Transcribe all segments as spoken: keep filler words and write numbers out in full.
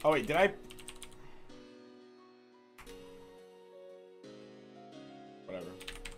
Oh wait, did I? Whatever.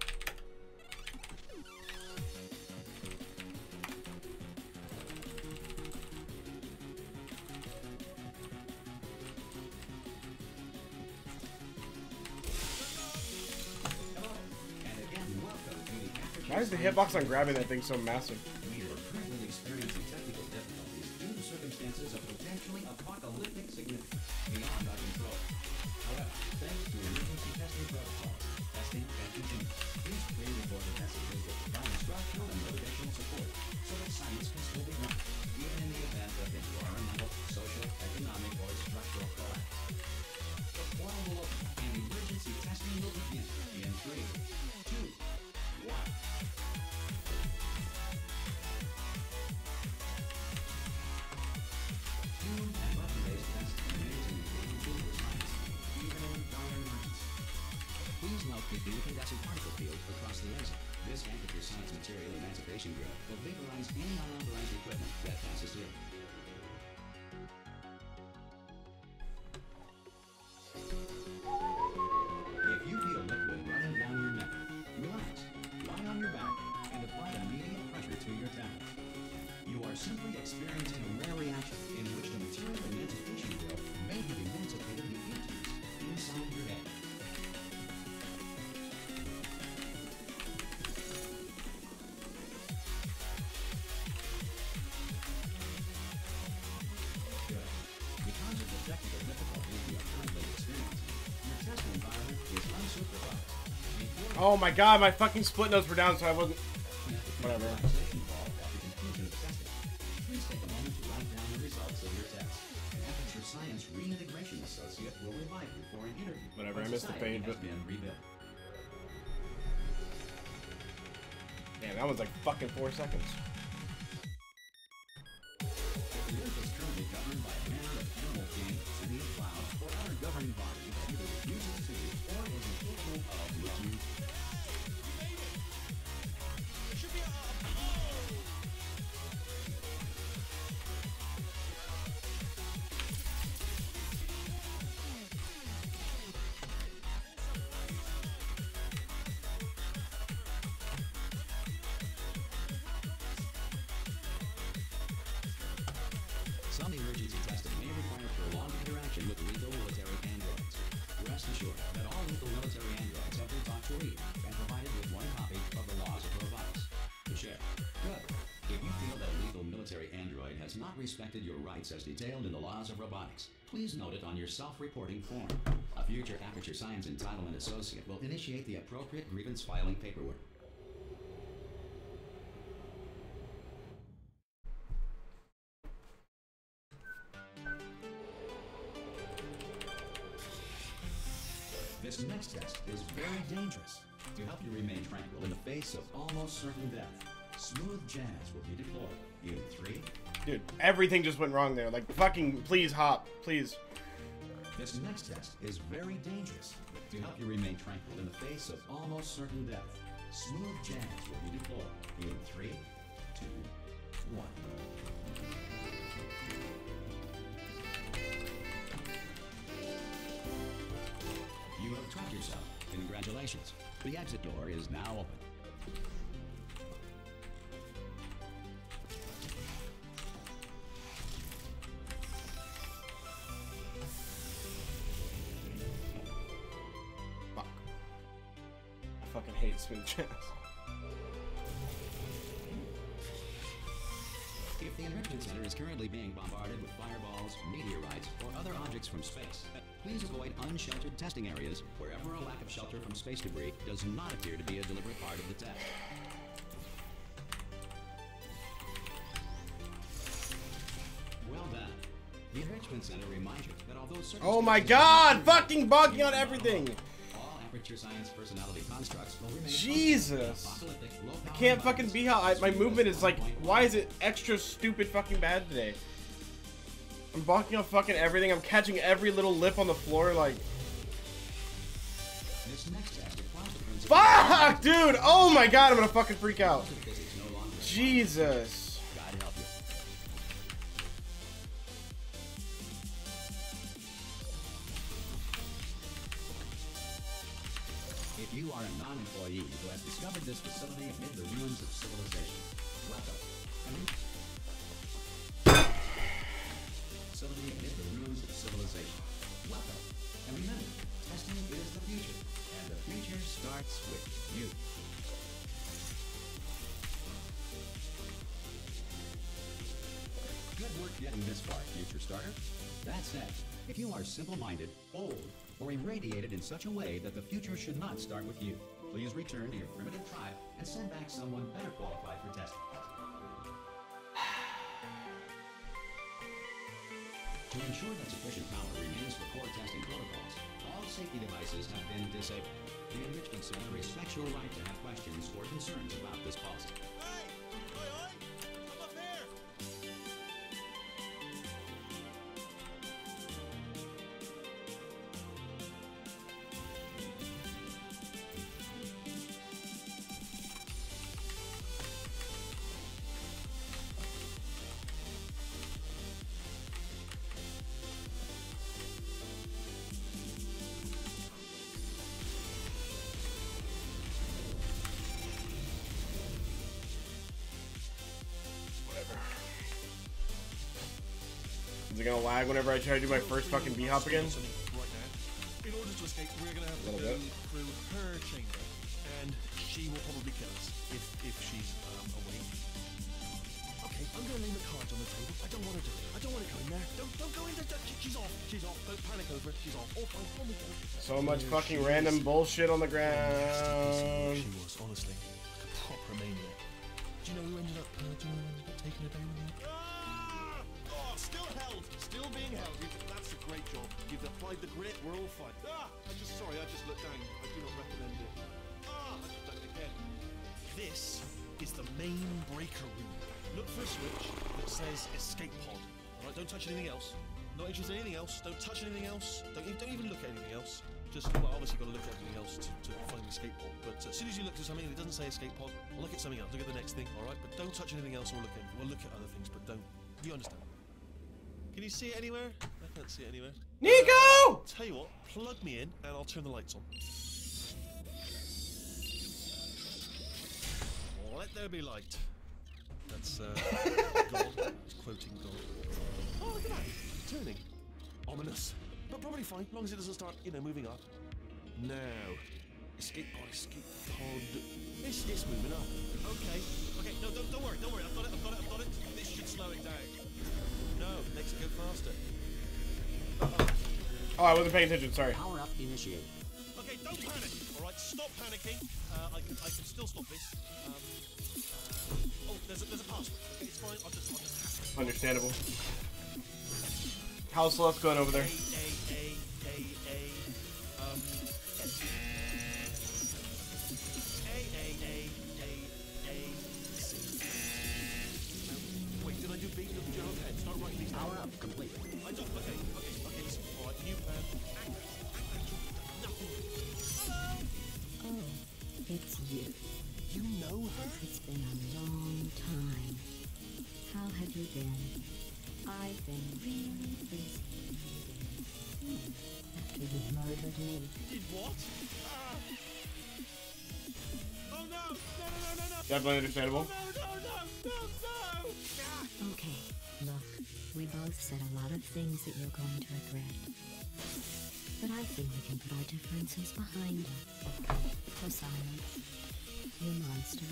Why is the hitbox on grabbing that thing so massive? We are currently experiencing technical difficulties due to circumstances of potentially apocalyptic significance beyond our control. However, thanks to emergency testing protocols, testing can continue. These pre-recorded messages will provide instructional and motivational support so that science can still be run, even in the event of environmental, social, economic, or structural collapse. The portal will open and emergency testing will begin in three, two, one. Please note the incandescent particle field across the exit. This temperature science material emancipation grid will vaporize any unauthorized equipment that passes through. If you feel liquid running down your neck, relax, lie on your back, and apply immediate pressure to your temples. You are simply experiencing a rare reaction in which the material emancipation grid may have emancipated the emptiness inside your head. Because of the technical difficulties you are currently experiencing, your test environment is unsupervised. Oh my god, my fucking split notes were down, so I wasn't. Whatever. Please take a moment to write down the results of your test. An Aperture Science Reintegration Associate will revive you for an interview. Whatever, I missed the fade, but. Been rebuilt. Damn, that was like fucking four seconds. The Earth is currently governed by a manner of animal king, city of clouds, or other governing body that either refuses to or is incapable of looking. Some emergency testing may require prolonged interaction with lethal military androids. Rest assured that all lethal military androids have been taught to read and provided with one copy of the laws of robotics to share. Good. If you feel that a lethal military android has not respected your rights as detailed in the laws of robotics, please note it on your self-reporting form. A future Aperture Science Entitlement Associate will initiate the appropriate grievance filing paperwork. This next test is very dangerous. To help you remain tranquil in the face of almost certain death, smooth jazz will be deployed in three. Dude, everything just went wrong there. Like, fucking, please hop, please. This next test is very dangerous. To help you remain tranquil in the face of almost certain death, smooth jazz will be deployed in three, two, one. You have trapped yourself. Congratulations. The exit door is now open. Fuck. I fucking hate smooth jazz. If the Enrichment Center is currently being bombarded with fireballs, meteorites, or other objects from space, please avoid unsheltered testing areas wherever a lack of shelter from space debris does not appear to be a deliberate part of the test. Well done. The Enrichment Center reminds you that although certain Oh my god! Fucking bugging on everything! all Aperture Science personality constructs will remain Jesus! I can't fucking be how I, my movement is like, why is it extra stupid fucking bad today? I'm balking on fucking everything, I'm catching every little lip on the floor, like... This next test applies the principle. Fuck, dude! Oh my god, I'm gonna fucking freak out. Jesus. God help you. are a non-employee who has discovered this facility amid the ruins of civilization. Welcome. I mean, facility amid the ruins of civilization. Welcome. And remember, testing is the future, and the future starts with you. Good work getting this far, future starter. That said, if you are simple-minded, bold, or irradiated in such a way that the future should not start with you, please return to your primitive tribe and send back someone better qualified for testing. To ensure that sufficient power remains for core testing protocols, all safety devices have been disabled. The Enrichment Center respects your right to have questions or concerns about this policy. Hey! Oi, oi! Come up here! Is it gonna lag whenever I try to do my first fucking B-hop again? Right now. In order to escape, we're gonna have to go bit. through her chamber, and she will probably kill us if if she's um, awake. Okay, I'm gonna lay the cards on the table. I don't want to do it. I don't want to go in there. Don't don't go in there. Don't, she's off. She's off. Don't panic over it. She's off. Oh, fine. Oh, my God. So much There fucking she random is. bullshit on the Nasty piece of ground. work She was honestly like a proper maniac. Do you know who ended up? Uh, do you know who ended up taking her down? Ah! Oh, still held. Still being held. You've, that's a great job. You've applied the grit. We're all fine. Ah! I just sorry. I just looked down. I do not recommend it. Ah! I just done it again. This is the main breaker room. Look for a switch that says escape pod. Alright, don't touch anything else. Not interested in anything else. Don't touch anything else. Don't, e- don't even look at anything else. Just, well, obviously you've got to look at everything else to, to find the escape pod. But uh, as soon as you look at something and it doesn't say escape pod, look at something else. Look at the next thing, alright? But don't touch anything else or look at anything. Well, look at other things, but don't. Do you understand? Can you see it anywhere? I can't see it anywhere. Nico! Tell you what, plug me in and I'll turn the lights on. Let there be light. That's, uh, God. It's quoting God. Oh, look at that. Turning. Ominous. But probably fine, as long as it doesn't start, you know, moving up. Now. Escape pod, escape pod. It's, it's moving up. Okay. Okay, no, don't, don't worry, don't worry. I've got it, I've got it, I've got it. This should slow it down. No, it makes it go faster. Uh-oh. Oh, I wasn't paying attention, sorry. Power up initiated. Okay, don't panic. All right, stop panicking. Uh, I can, I can still stop this. Um, uh, oh, there's a, there's a password. Okay, it's fine. I'll just, I'll just hack it. Understandable. How's Celeste going over there? A, A, A, A, um, A, A, A, A, A, C. Wait, did I do B? Did you know? Okay, start writing these down. Power up complete. I don't. Okay, okay, okay. Listen. All right, new plan. Act. Nothing. Oh, it's you. You know her? It's been a long time. How have you been? I've been really busy. Hmm. After you murdered me. Did what? Ah. Oh no! No, no, no, no, no! Definitely understandable. No, no, no, no, no! Ah. Okay, look, we both said a lot of things that you're going to regret. But I think we can put our differences behind us. For silence, you monster.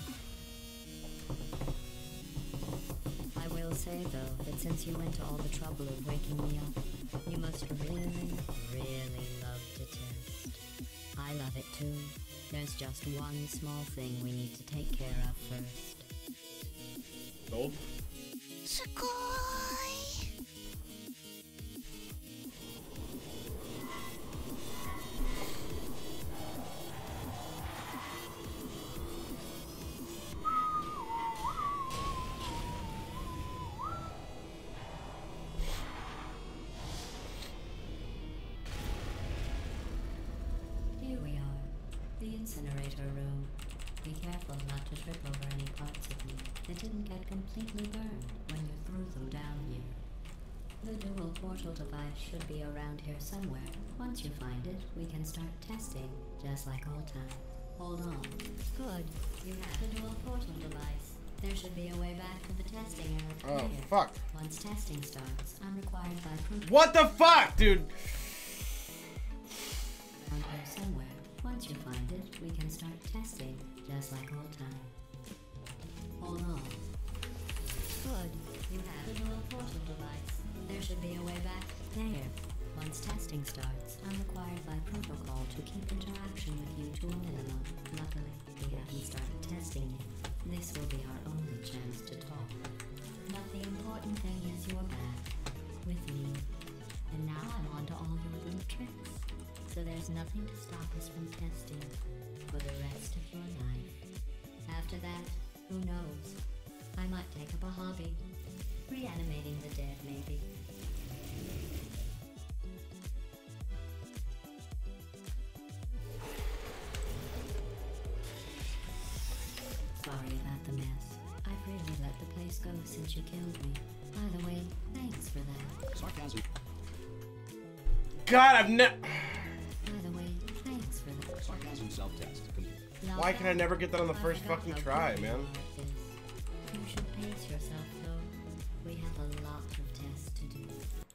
I will say, though, that since you went to all the trouble of waking me up, you must really, really love to test. I love it too. There's just one small thing we need to take care of first. Gold? Here we are, the incinerator room. Be careful not to trip over any parts of me that didn't get completely burned when you threw them down here. The dual portal device should be around here somewhere. Once you find it, we can start testing, just like old times. Hold on. Good. You have a dual portal device. There should be a way back to the testing area. Oh, fuck. Once testing starts, unrequired by proof. What the fuck, dude? Around here somewhere. Once you find it, we can start testing, just like old times. Hold on. Good. You have a dual portal device. There should be a way back there. Once testing starts, unrequired by protocol to keep interaction with you to a minimum. Luckily, we haven't started testing yet. This will be our only chance to talk. But the important thing is you're back with me. And now I'm on to all your little tricks. So there's nothing to stop us from testing for the rest of your life. After that, who knows? I might take up a hobby. Reanimating the dead, maybe. Sorry about the mess. I've really let the place go since you killed me. By the way, thanks for that. Sarcasm. God, I've never. By the way, thanks for that. Sarcasm self-test. Why can I never get that on the first fucking try, man? You should pace yourself, though. We have a lot of tests to do.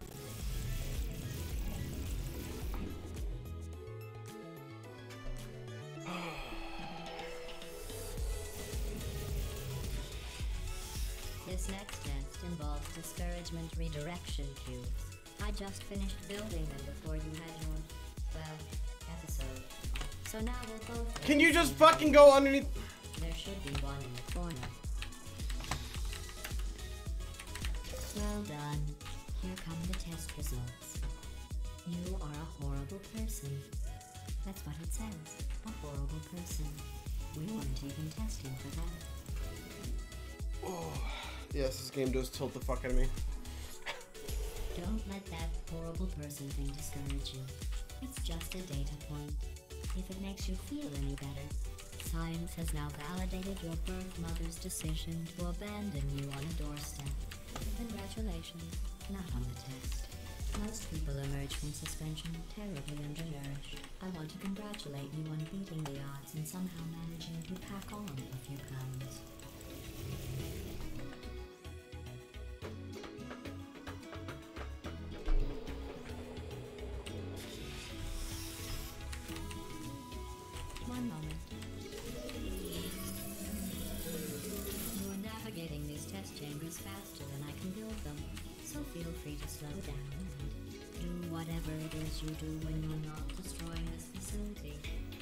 This next test involves discouragement redirection cubes. I just finished building them before you had your, well, episode. So now we'll both... Can you just fucking go underneath? There should be one in the corner. Well done. Here come the test results. You are a horrible person. That's what it says. A horrible person. We weren't even testing for that. Oh, yes, this game does tilt the fuck out of me. Don't let that horrible person thing discourage you. It's just a data point. If it makes you feel any better, science has now validated your birth mother's decision to abandon you on a doorstep. Congratulations, not on the test. Most people emerge from suspension terribly undernourished. I want to congratulate you on beating the odds and somehow managing to pack on a few pounds. One moment. You're navigating these test chambers faster than I can build them, so feel free to slow down and do whatever it is you do when you're not destroying this facility.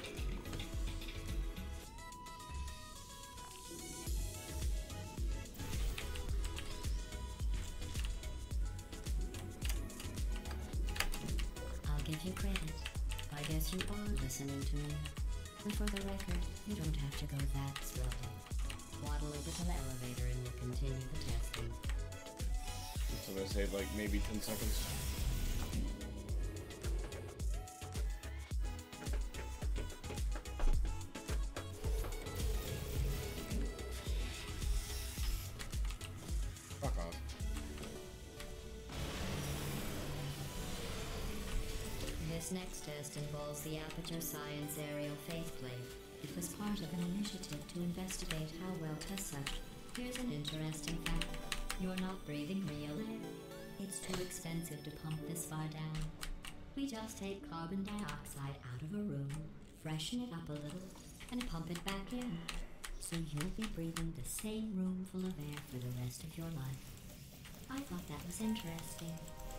I'll give you credit. I guess you are listening to me. And for the record, you don't have to go that slowly. Waddle over to the elevator and we'll continue the testing. So I saved like maybe ten seconds. Fuck off. This next test involves the Aperture Science Aerial Faceplate. It was part of an initiative to investigate how well tests such. Here's an interesting fact. You're not breathing real air. It's too expensive to pump this far down. We just take carbon dioxide out of a room, freshen it up a little, and pump it back in. So you'll be breathing the same room full of air for the rest of your life. I thought that was interesting.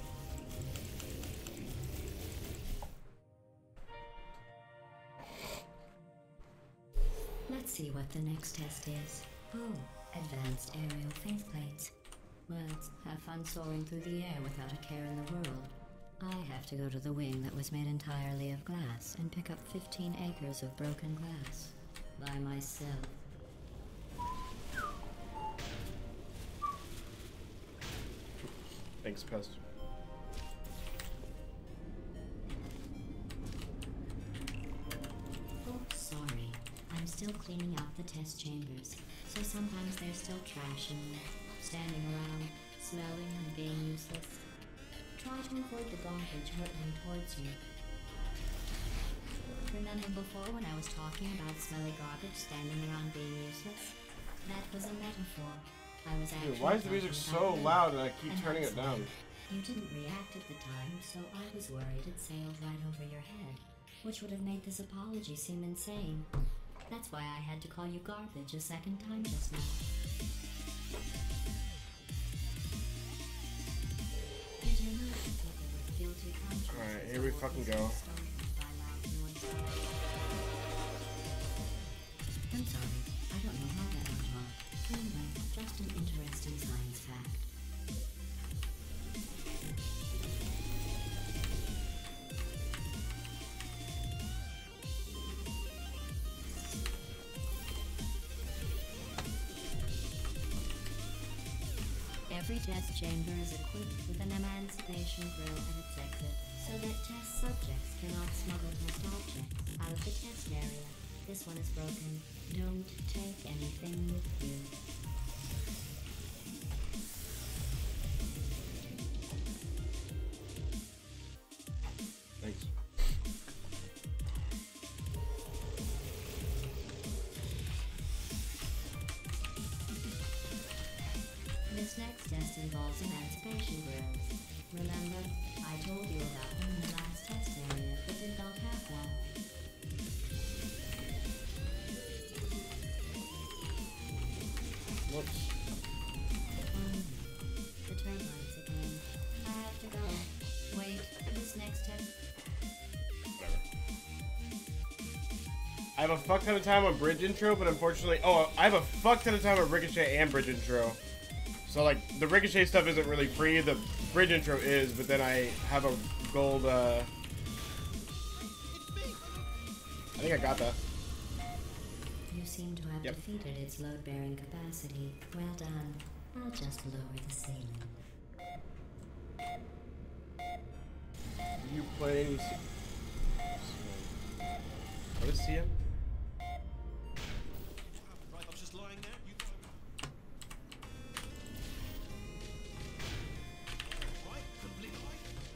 Let's see what the next test is. Oh, advanced aerial faceplates. Well, have fun soaring through the air without a care in the world. I have to go to the wing that was made entirely of glass and pick up fifteen acres of broken glass. By myself. Thanks, Pest. Oh, sorry. I'm still cleaning out the test chambers, so sometimes there's still trash in there, standing around, smelling and being useless. Try to avoid the garbage hurtling towards you. remember before when I was talking about smelly garbage standing around being useless? That was a metaphor. I was actually. Dude, why is the music so loud and I keep and turning it down? You didn't react at the time, so I was worried it sailed right over your head, which would have made this apology seem insane. That's why I had to call you garbage a second time just now. Did you know that people with guilty consciences? Alright, here we fucking go. I'm sorry, I don't know how that went wrong. Anyway, just an interesting science fact. Every test chamber is equipped with an emancipation grill at its exit, so that test subjects cannot smuggle test objects out of the test area. This one is broken. Don't take anything with you. Thanks. This next test involves emancipation grills. Remember, I told you about them in the last test area, but did not have one. Whoops. Um, the turbines again. I have to go. Wait, this next test. Whatever. I have a fuck ton of time on bridge intro, but unfortunately, oh, I have a fuck ton of time on ricochet and bridge intro. So like the ricochet stuff isn't really free. The bridge intro is, but then I have a gold. Uh, I think I got that. You seem to have Yep. defeated its load-bearing capacity. Well done. I'll just lower the ceiling. You playing? What is C M? Right, I'm just lying there. You right, complete right.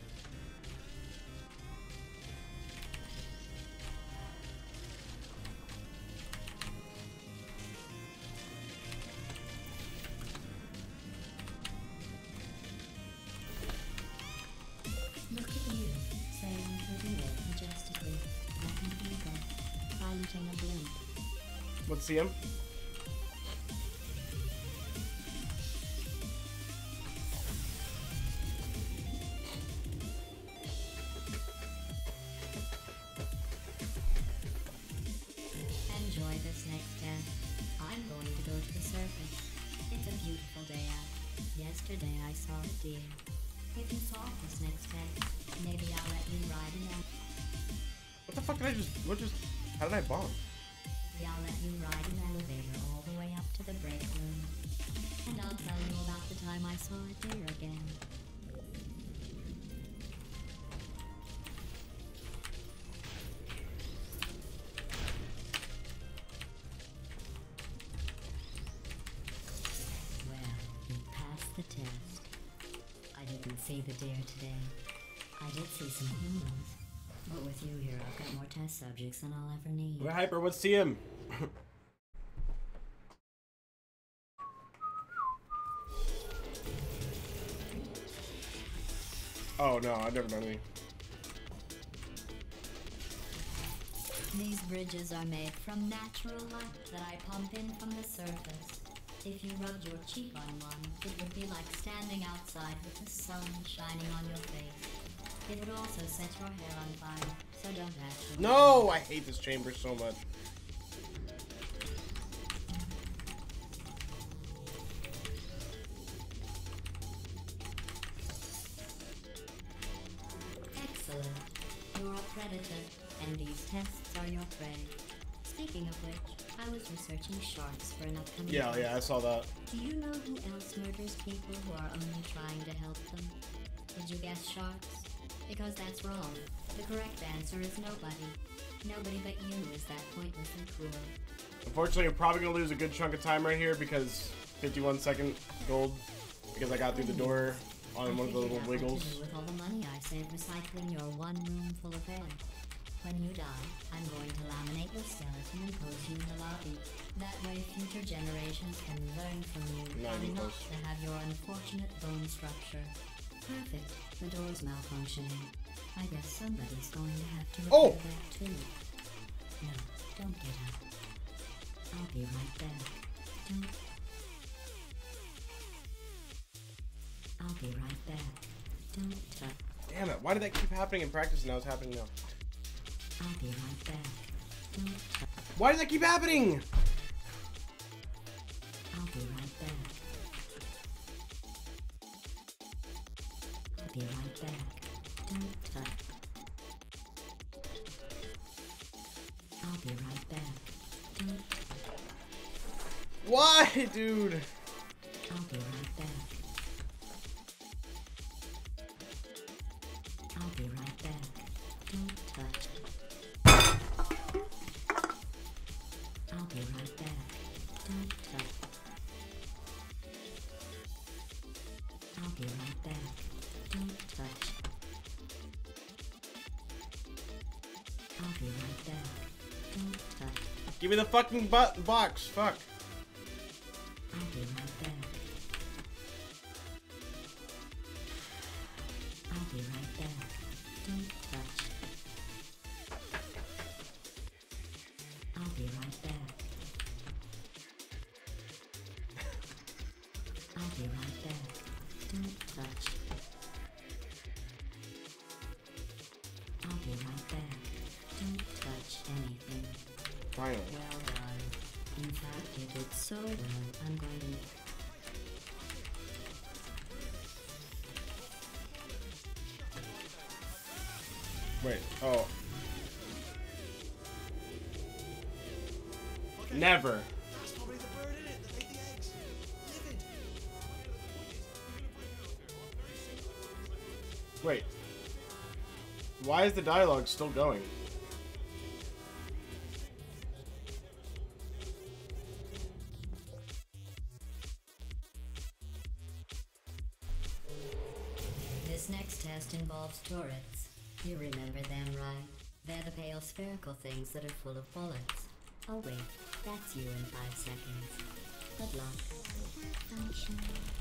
Look at you, sailing through the air majestically, like an eagle, piloting a blimp. What's C M? Enjoy this next test. I'm going to go to the surface. It's a beautiful day out. Yesterday I saw a deer. If you saw this next test, maybe I'll let you ride in it. What the fuck did I just? What just? How did I bomb? Maybe I'll let you ride an elevator all the way up to the break room. And I'll tell you about the time I saw a deer again. Well, you passed the test. I didn't see the deer today. I did see some humans. But with you here, I've got more test subjects than I'll ever need. What hyper? What's C M? Oh no, I've never done any. These bridges are made from natural light that I pump in from the surface. If you rubbed your cheek on one, it would be like standing outside with the sun shining on your face. It would also set your hair on fire, so don't actually. No, I hate this chamber so much. Excellent. You're a predator, and these tests are your prey. Speaking of which, I was researching sharks for an upcoming Yeah, test. yeah, I saw that. Do you know who else murders people who are only trying to help them? Did you guess sharks? Because that's wrong. The correct answer is nobody. Nobody but you is that pointlessly cruel. Unfortunately, you're probably gonna lose a good chunk of time right here because fifty-one second gold because I got through the door on I one of the figured little out what to wiggles. do with all the money I saved recycling your one room full of air. When you die, I'm going to laminate your skeleton and pose you in the lobby. That way future generations can learn from you Not how even not close. to have your unfortunate bone structure. Perfect. The door's malfunctioning. I guess somebody's going to have to repair Oh! that too. No, don't get up. I'll be right back. Don't. I'll be right back. Don't touch. Damn it! Why did that keep happening in practice and now it's happening now? I'll be right back. Don't touch. Why does that keep happening? I'll be right back. I'll be right back. Don't touch. I'll be right back. Don't. Why, dude? I'll be right back. I'll be right back. Don't touch. I'll be right back. Don't touch. I'll be right back. Don't touch. I'll be right back. Don't touch. Give me the fucking bu box. Fuck. I'll be right back. I'll be right back. Don't touch. I'll be right back. I'll be right back. Don't touch. I'll be right back. Don't touch anything. Finally. Well done. In fact, you did so well. I'm going to... Wait. Oh. Never. That's probably the bird in it that laid the eggs. Livid. Wait. Why is the dialogue still going? This next test involves turrets. You remember them, right? They're the pale spherical things that are full of bullets. Oh wait, that's you in five seconds. Good luck. Function.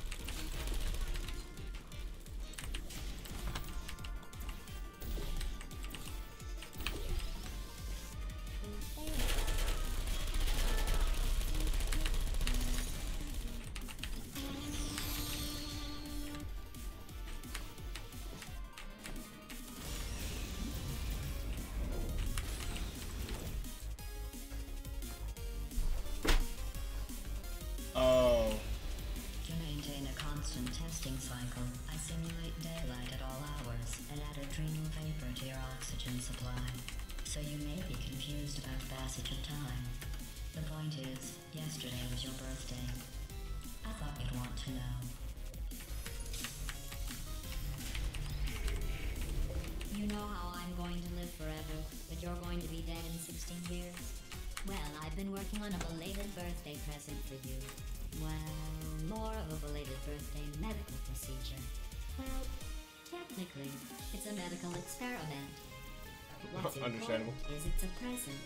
Oh. To maintain a constant testing cycle, I simulate daylight at all hours and add adrenal vapor to your oxygen supply. So you may be confused about passage of time. The point is, yesterday was your birthday. I thought you'd want to know. You know how I'm going to live forever, but you're going to be dead in sixteen years? Well, I've been working on a belated birthday present for you. Well, more of a belated birthday medical procedure. Well, technically, it's a medical experiment. What's Understandable. important is it's a present.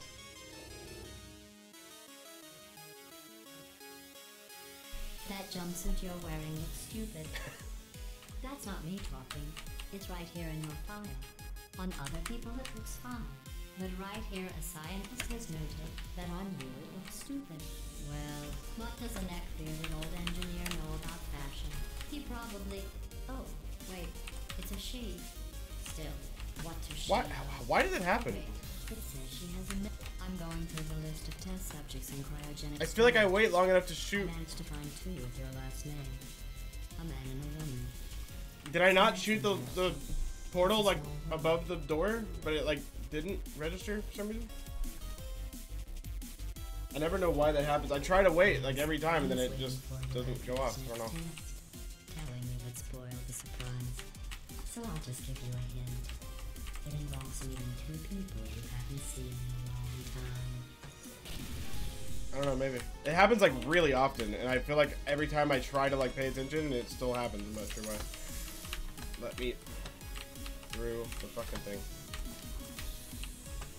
That jumpsuit you're wearing looks stupid. That's not me talking. It's right here in your file. On other people it looks fine. But right here a scientist has noted that on you it looks stupid. Well, what does a neck-bearded old engineer know about fashion? He probably... Oh, wait, it's a she. Still, what's a she? Why? Why did it happen? Wait, it says she has a... ne- I'm going through the list of test subjects in cryogenic... I feel like I storage. wait long enough to I shoot. managed to find two with your last name. A man and a woman. Did I not shoot the the portal like above the door, but it like didn't register for some reason? I never know why that happens. I try to wait like every time and then it just doesn't go off. I don't know. Telling me would spoil the surprise. So I'll just give you a hint. It involves meeting two people you haven't seen in a long time. I don't know, maybe. It happens like really often and I feel like every time I try to like pay attention, it still happens. I'm not sure why. Let me through the fucking thing.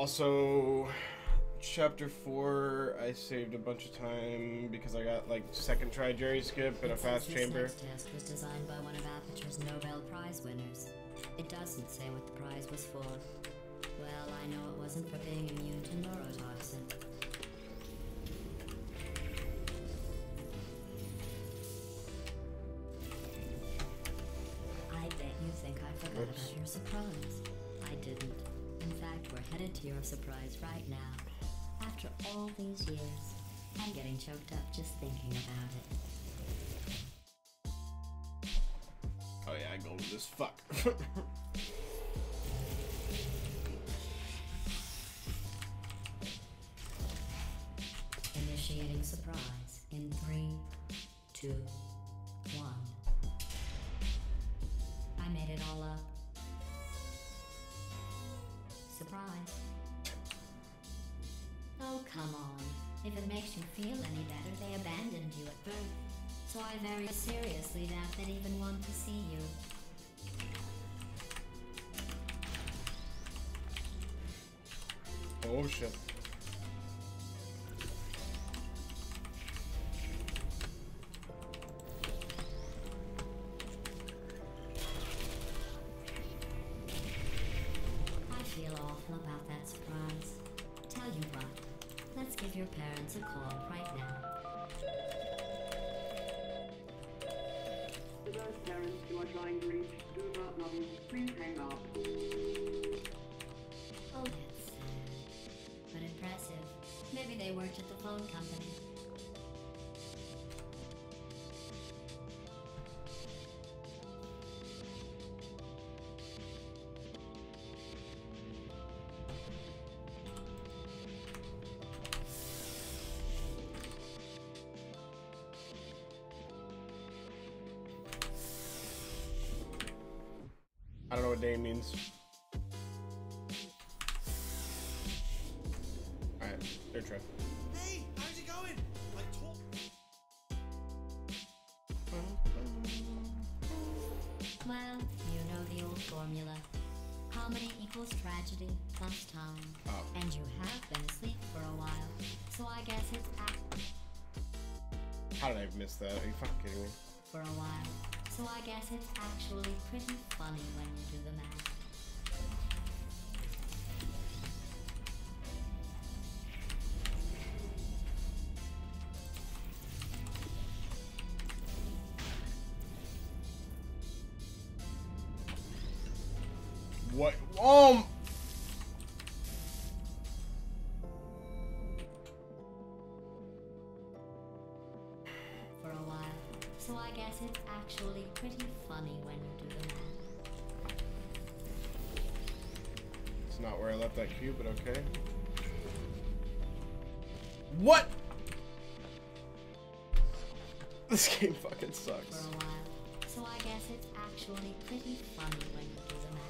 also, chapter four, I saved a bunch of time because I got like second try Jerry skip and a fast This chamber. next test was designed by one of Aperture's Nobel Prize winners. It doesn't say what the prize was for. Well, I know it wasn't for being immune to neurotoxin. I bet you think I forgot Oops. about your surprise. I didn't. In fact, we're headed to your surprise right now. After all these years, I'm getting choked up just thinking about it. Oh yeah, I go with this fuck. Initiating surprise in three, two, one. I made it all up. Surprise. Oh, come on. If it makes you feel any better, they abandoned you at birth. So I very seriously doubt they'd even want to see you. Oh shit. I feel awful about that surprise. Tell you what, let's give your parents a call right now. To those parents you are trying to reach, do not love you. Please hang up. Oh, that's sad. But impressive. Maybe they worked at the phone company. I don't know what day means. Alright, their trip. Hey, how's it going? I told. Well, you know the old formula. Comedy equals tragedy plus time. Oh. And you have been asleep for a while. So I guess it's act How did I miss that? Are you fucking kidding me? for a while. So I guess it's actually pretty funny when you do the math. What? Um. For a while. So I guess it's actually pretty funny when you do the math. It's not where I left that cube, but okay. What? This game fucking For sucks. a while. So I guess it's actually pretty funny when you do the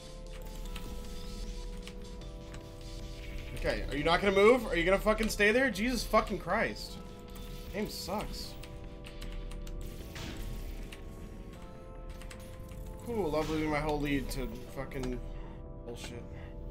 math. Okay, are you not gonna move? Are you gonna fucking stay there? Jesus fucking Christ. Game sucks. Cool, love losing my whole lead to fucking bullshit.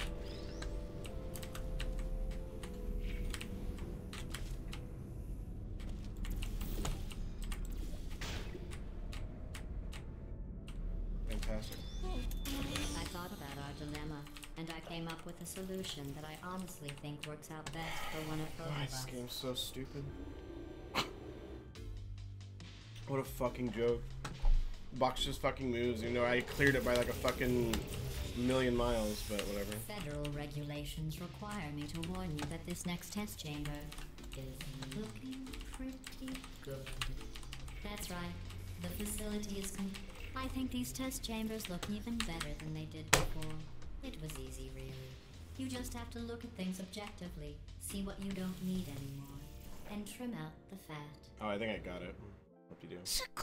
Fantastic. I thought about our dilemma, and I came up with a solution that I honestly think works out best for one of both Why of this us. game's so stupid. What a fucking joke. Box just fucking moves, even though I cleared it by like a fucking million miles, but whatever. Federal regulations require me to warn you that this next test chamber is looking pretty good. That's right. The facility is com- I think these test chambers look even better than they did before. It was easy, really. You just have to look at things objectively, see what you don't need anymore, and trim out the fat. Oh, I think I got it. Hope you do.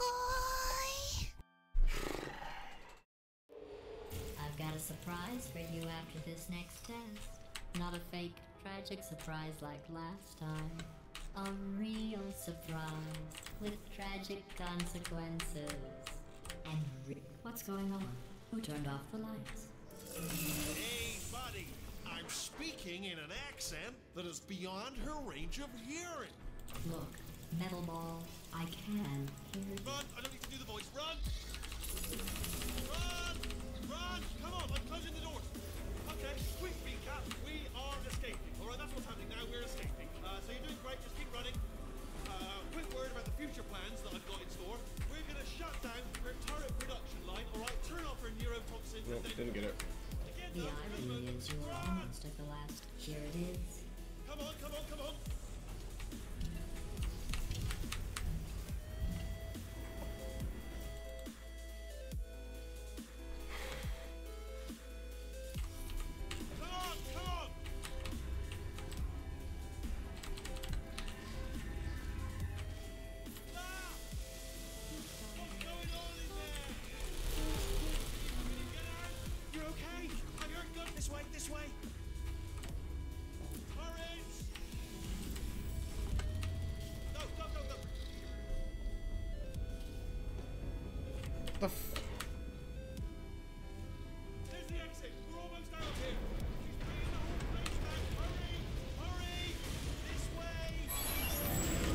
I've got a surprise for you after this next test. Not a fake, tragic surprise like last time. A real surprise with tragic consequences. And re- what's going on? Who turned off the lights? Hey, buddy, I'm speaking in an accent that is beyond her range of hearing. Look, Metal Ball, I can hear you. Run! I don't need to do the voice. Run! Run! Run! Come on, I'm closing the doors. Okay, quick recap. We are escaping. All right, that's what's happening now. We're escaping. Uh, so you're doing great. Just keep running. Uh, quick word about the future plans that I've got in store. We're going to shut down her turret production line. All right, turn off her neurotoxin. Nope, and then didn't get it. Again, The no, irony is you're run! almost at the last. Here it is. Come on, come on, come on. Come on, come on. Ah! What's going on in there? Get out. You're okay. I'm your gun. This way, this way. Courage. Go, go, go, go. The f There's the exit. We're almost out of here. She's bringing the whole place down. Hurry, hurry. This way.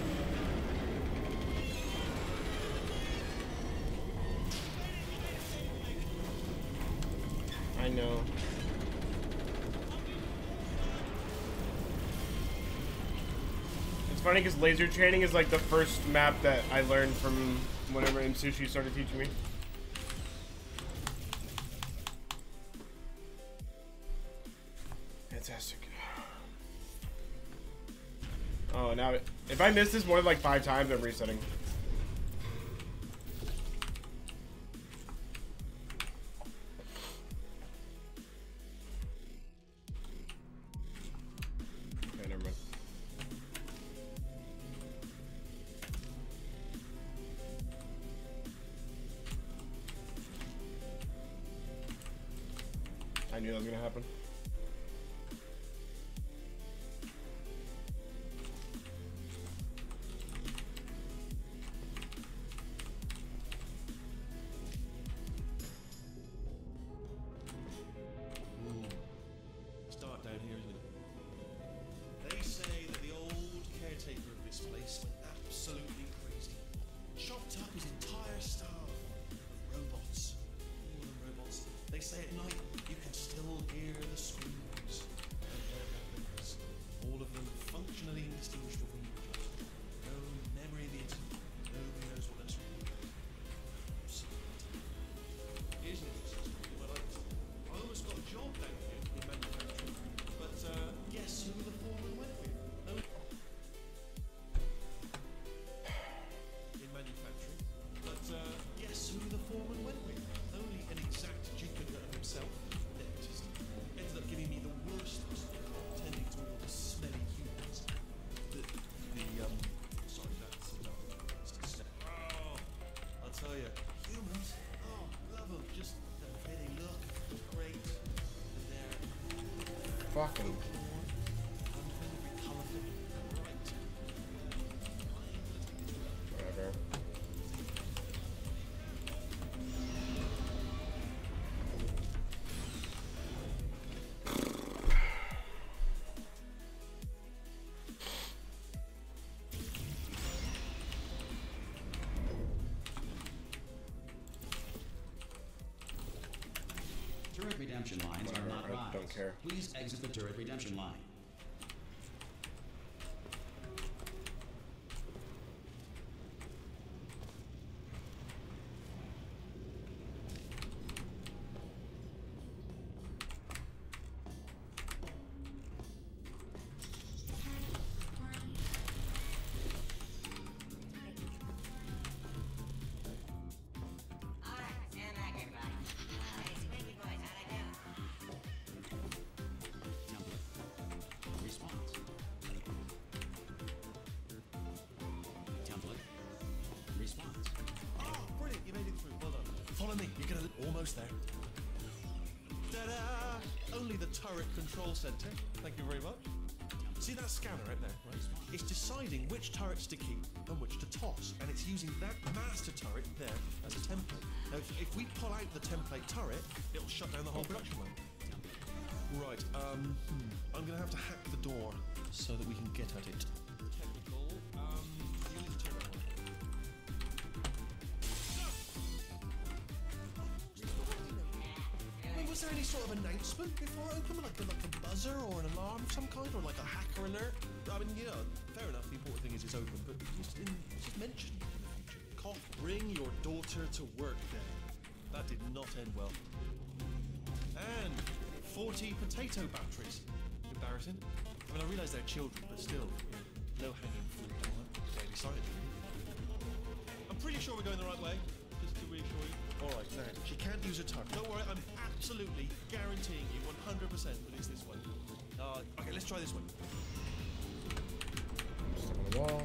I know. It's funny because laser training is like the first map that I learned from whenever in sushi started teaching me. Fantastic. Oh, now if I miss this more than like five times, I'm resetting. Okay, never mind. I knew that was gonna happen. It's dark down here, isn't it? They say that the old caretaker of this place went absolutely crazy. Chopped up his entire staff of robots. All of them robots. They say at night you can still hear the screams of their weapons. All of them functionally indistinguishable from each other. No memory of the incident. Nobody knows what that's from. Here's an interesting story. Well, I, I almost got a job down here in manufacturing, but uh, guess who the foreman went with? No. In manufacturing, but uh, guess who the foreman went with? Only an exact duplicate of himself. Dentist. Ended up giving me the worst tending to all the smelly humans. The, the um, sorry, that's enough. Oh, I'll tell you, humans. Oh, love them. Just the way they look, great. And they're Fucking. Whatever. Turret redemption lines Whatever, are not I advised. don't care. Please exit the turret redemption line. Template. Response. Template. Response. Oh, brilliant! You made it through. Well done. Follow me. You're gonna almost there. Ta-da! Only the turret control center. Thank you very much. See that scanner right there, right? It's deciding which turrets to keep and which to toss, and it's using that master turret there as a template. Now, if, if we pull out the template turret, it'll shut down the whole production line. Right, um, hmm, I'm gonna have to hack the door so that we can get at it. Technical, um, you need to turn that one. I mean, was there any sort of announcement before I opened, like a, like a buzzer or an alarm of some kind, or like a hacker alert? I mean, you know, fair enough, the important thing is it's open, but just, in, just mention in the future. Cough, bring your daughter to work day. That did not end well. And forty potato batteries. Embarrassing. I mean, I realise they're children, but still, no hanging fruit. Maybe sorry. I'm pretty sure we're going the right way, just to reassure you. Alright, now, she can't use her tongue. Don't worry, I'm absolutely guaranteeing you one hundred percent that it's this way. Uh, okay, let's try this one. Stick on the wall.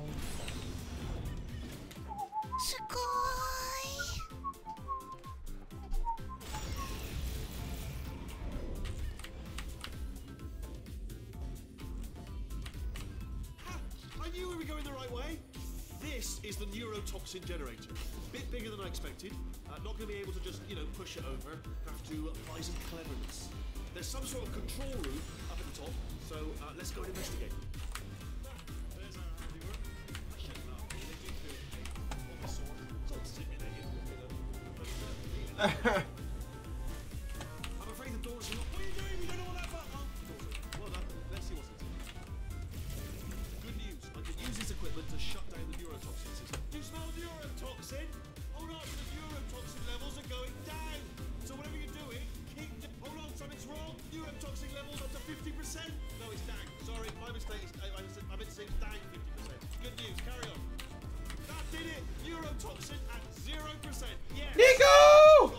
I knew we were going the right way. This is the neurotoxin generator. Bit bigger than I expected. Uh, not going to be able to just, you know, push it over. Have to apply some cleverness. There's some sort of control room up at the top, so uh, let's go and investigate. There's our handiwork. I shouldn't laugh. They do feel of a sort. Sort of simulated, you know. But, uh, I'm afraid the doors are not. What are you doing? We don't know what that button. Oh, doors are. Well done. Let's see what's inside. Good news. I can use this equipment to shut down the neurotoxin system. Do you smell neurotoxin? Hold on, the neurotoxin levels are going down. So whatever you're doing, keep. Hold on, something's wrong. Neurotoxin levels up to fifty percent. No, it's down. Sorry, my mistake. I, I, I meant to say it's down fifty percent. Good news. Carry on. That did it. Neurotoxin at zero percent. Yes. Nico!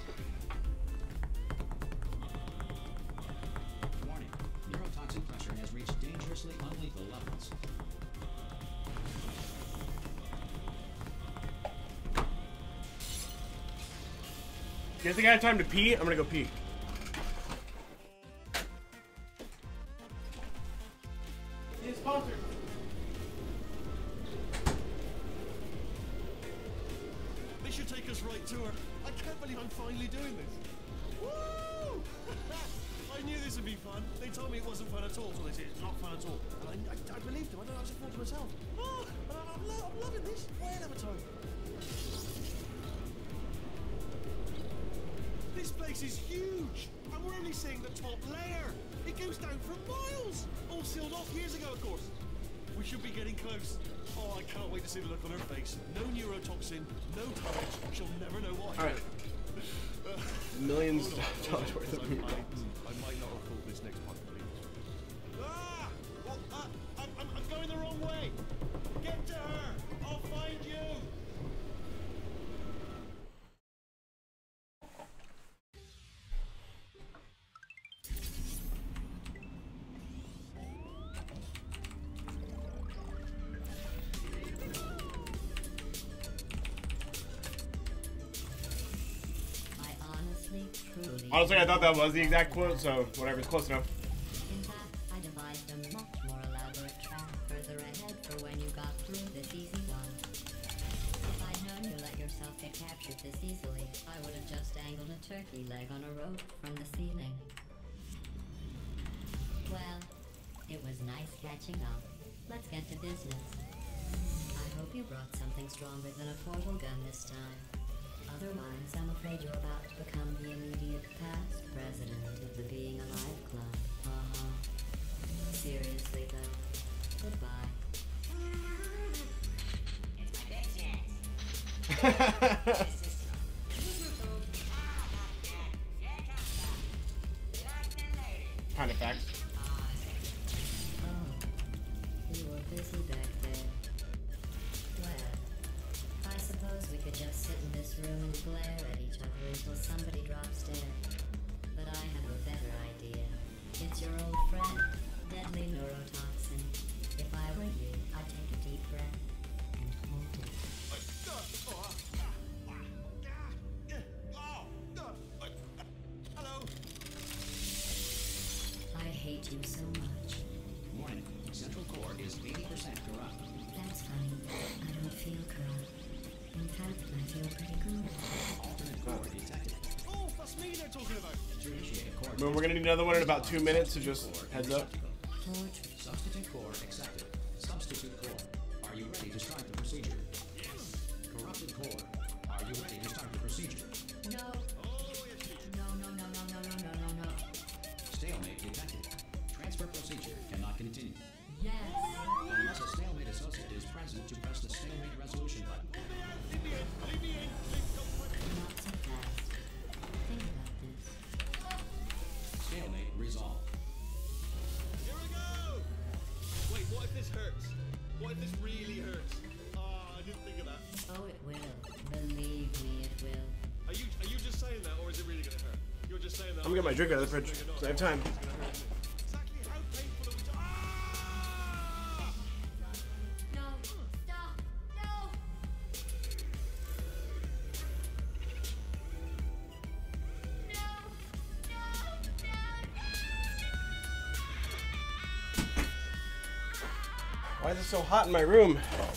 Warning. Neurotoxin pressure has reached dangerously unlethal levels. You guys think I have time to pee? I'm gonna go pee. He's sponsored. This should take us right to her. I can't believe I'm finally doing this. Woo! I knew this would be fun. They told me it wasn't fun at all, so they said it's not fun at all. And I, I, I believed them. I don't know, I was a fool to myself. Oh, I'm, I'm, lo I'm loving this. Way ahead of a time. This place is huge, and we're only seeing the top layer. It goes down for miles. All sealed off years ago, of course. We should be getting close. Oh, I can't wait to see the look on her face. No neurotoxin, no touch. She'll never know why. All right. uh, Millions of on, dollars worth of I, meat. I, I might not have thought this next part complete. Ah! Well, uh, I'm, I'm, I'm going the wrong way. Get to her. I'll find you. Honestly, I thought that was the exact quote, so whatever, it's close enough. In fact, I devised a much more elaborate trap further ahead for when you got through this easy one. If I'd known you let yourself get captured this easily, I would have just dangled a turkey leg on a rope from the ceiling. Well, it was nice catching up. Let's get to business. I hope you brought something stronger than a portal gun this time. Otherwise, I'm afraid you're about to become the immediate past president of the Being Alive Club. Uh-huh. Seriously, though. Goodbye. It's my big chance. Kind of facts. Oh, you were busy back there. Well, I suppose we could just sit in this room and glare at each other until somebody drops dead. But I have a better idea. It's your old friend, deadly neurotoxin. If I were you, I'd take a deep breath and hold it. Hello. I hate you so much. Warning. Central core is eighty percent corrupt. That's funny. I don't feel corrupt. In fact, I feel pretty good. Alternate core detected. Oh, for That's me they're talking about. To initiate a core I mean, we're gonna need another one in about two minutes, so just heads up. Substitute core accepted. Substitute core. Are you ready to start the procedure? Yes. Corrupted core. Are you ready to start the procedure? No. No, no, no, no, no, no, no, no, no. Stalemate detected. Transfer procedure cannot continue. Yes. Unless a stalemate associate is present to press the stalemate resolution button. Leave me in. Leave me in. Please don't put Not so fast. Think about this. Stalemate resolved. Here we go! Wait, what if this hurts? What if this really hurts? Ah, I didn't think of that. Oh, it will. Believe me, it will. Are you are you just saying that, or is it really gonna hurt? You're just saying that. I'm gonna get my drink out of the fridge, so I have time. It's gonna hurt. Exactly how painful are we? Ah! No, stop, no! No, no, no, Why is it so hot in my room?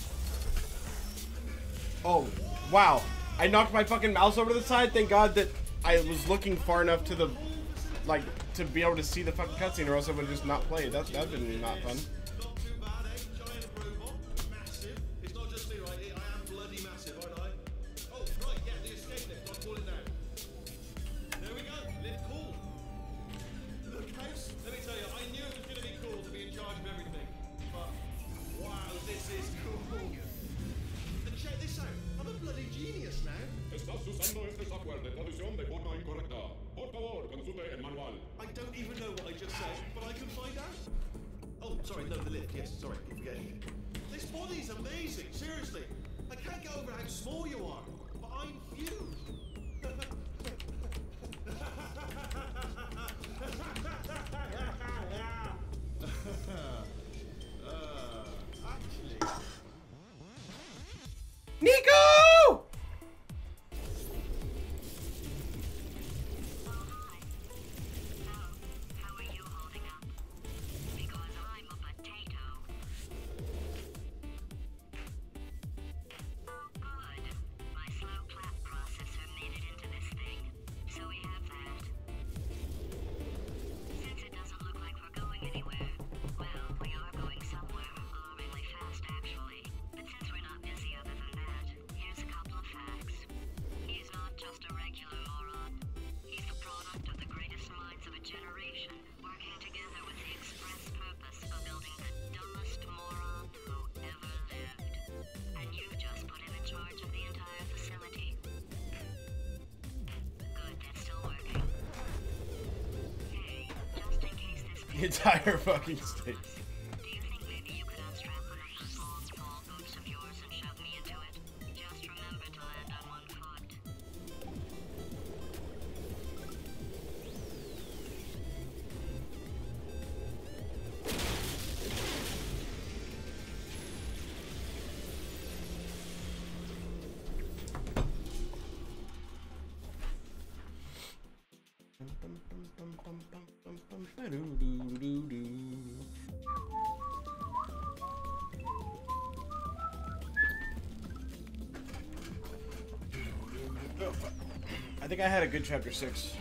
Oh, wow. I knocked my fucking mouse over to the side. Thank God that I was looking far enough to the, like, to be able to see the fucking cutscene, or else I would have just not played. That, that'd been not fun. Not too bad, eh? Giant robot, massive. It's not just me, right? I am bloody massive, aren't I? Oh, right, yeah, the escape lift. I'll call it now. There we go. Lift cool. Look, House, let me tell you, I knew it was going to be cool to be in charge of everything. But, wow, this is cool. And check this out. I'm a bloody genius now. Estás usando este software de traducción de forma incorrecta. Por favor, consulte el manual. I don't even know what I just said, but I can find out. Oh, sorry, no, the lift. Yes, sorry, keep forgetting. This body's amazing, seriously. I can't get over how small you are, but I'm huge. uh, actually, Nico! How are you holding up? Because I'm a potato. Oh, good. My slow clap processor made it into this thing, so we have that. Since it doesn't look like we're going anywhere, well, we are going somewhere alarmingly fast, actually. But since we're not busy other than that, here's a couple of facts. He's not just a regular moron. He's the product of the greatest minds of a generation, working together with the express purpose of building the dumbest moron who ever lived. And you've just put him in charge of the entire facility. Good, that's still working. Hey, just in case this The entire fucking state. do you think maybe you could unstrap one of those long, tall boots of yours and shove me into it? Just remember to land on one foot. I think I had a good chapter six.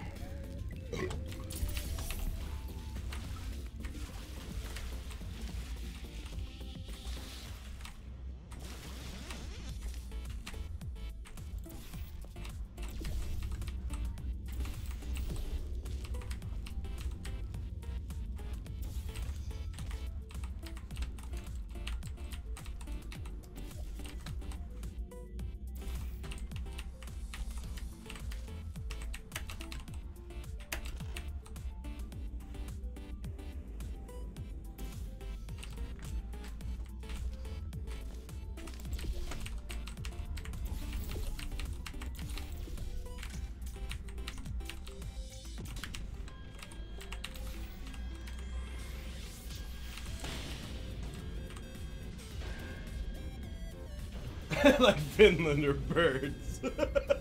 Like Finland or birds. I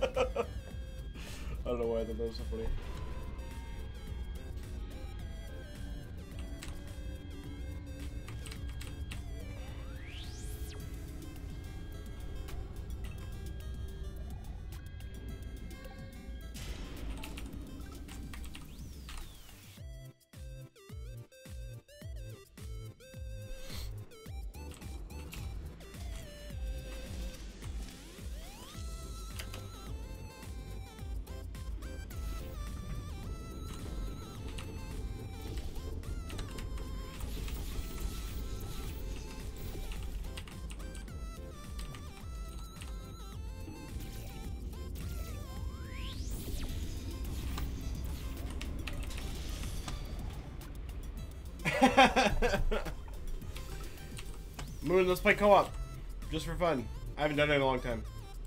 don't know why I thought that was so funny. Moon, let's play co-op. Just for fun. I haven't done it in a long time.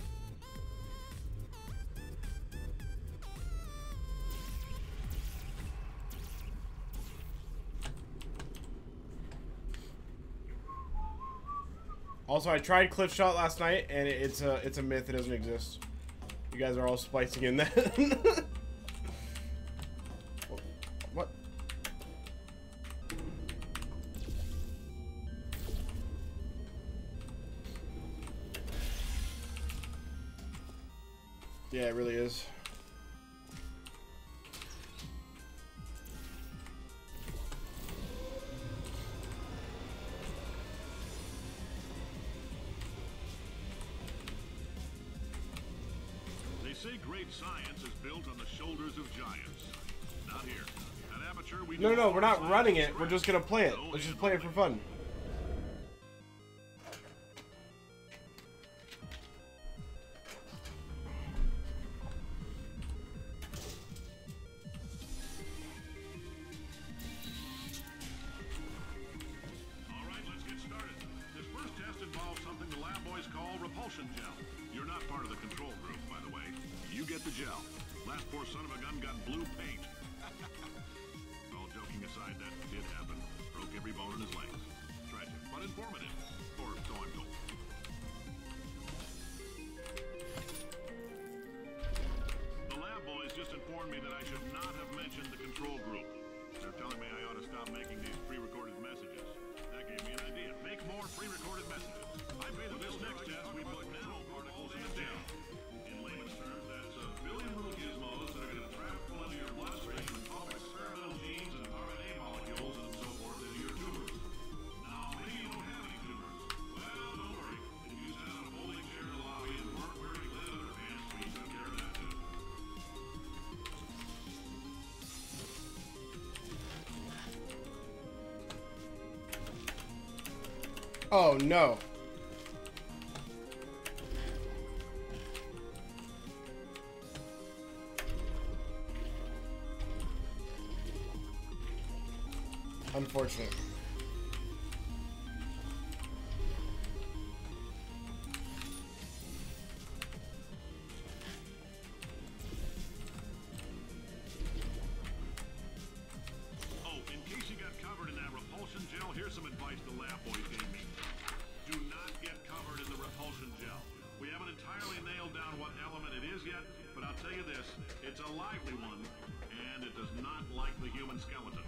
Also, I tried cliff shot last night, and it's a it's a myth. It doesn't exist. You guys are all splicing in that. What? Yeah, it really is. Say great science is built on the shoulders of giants. Not here. At Aperture, we No, no, no, we're not running it. We're just gonna play it. Let's just play it for fun. All right, let's get started. This first test involves something the lab boys call repulsion gel. You're not part of the control group, by the way. You get the gel. Last poor son of a gun got blue paint. All joking aside, that did happen. Broke every bone in his legs. Tragic, but informative. Or so I'm told. The lab boys just informed me that I should not have mentioned the control group. They're telling me I ought to stop making these pre-recorded messages. That gave me an idea. Make more pre-recorded messages. I pay the this next test we put nanoparticles in the gel. In layman's terms, that's a billion little gizmos that are going to travel into your bloodstream and pump experimental genes and R N A molecules and so forth into your tumors. Now, maybe you don't have any tumors. Well, don't worry. If you sat on a folding chair in the lobby and weren't wearing leather pants, we took care of that too. Oh no. Unfortunate. Oh, in case you got covered in that repulsion gel, here's some advice the lab boys gave me. Do not get covered in the repulsion gel. We haven't entirely nailed down what element it is yet, but I'll tell you this, it's a lively one, and it does not like the human skeleton.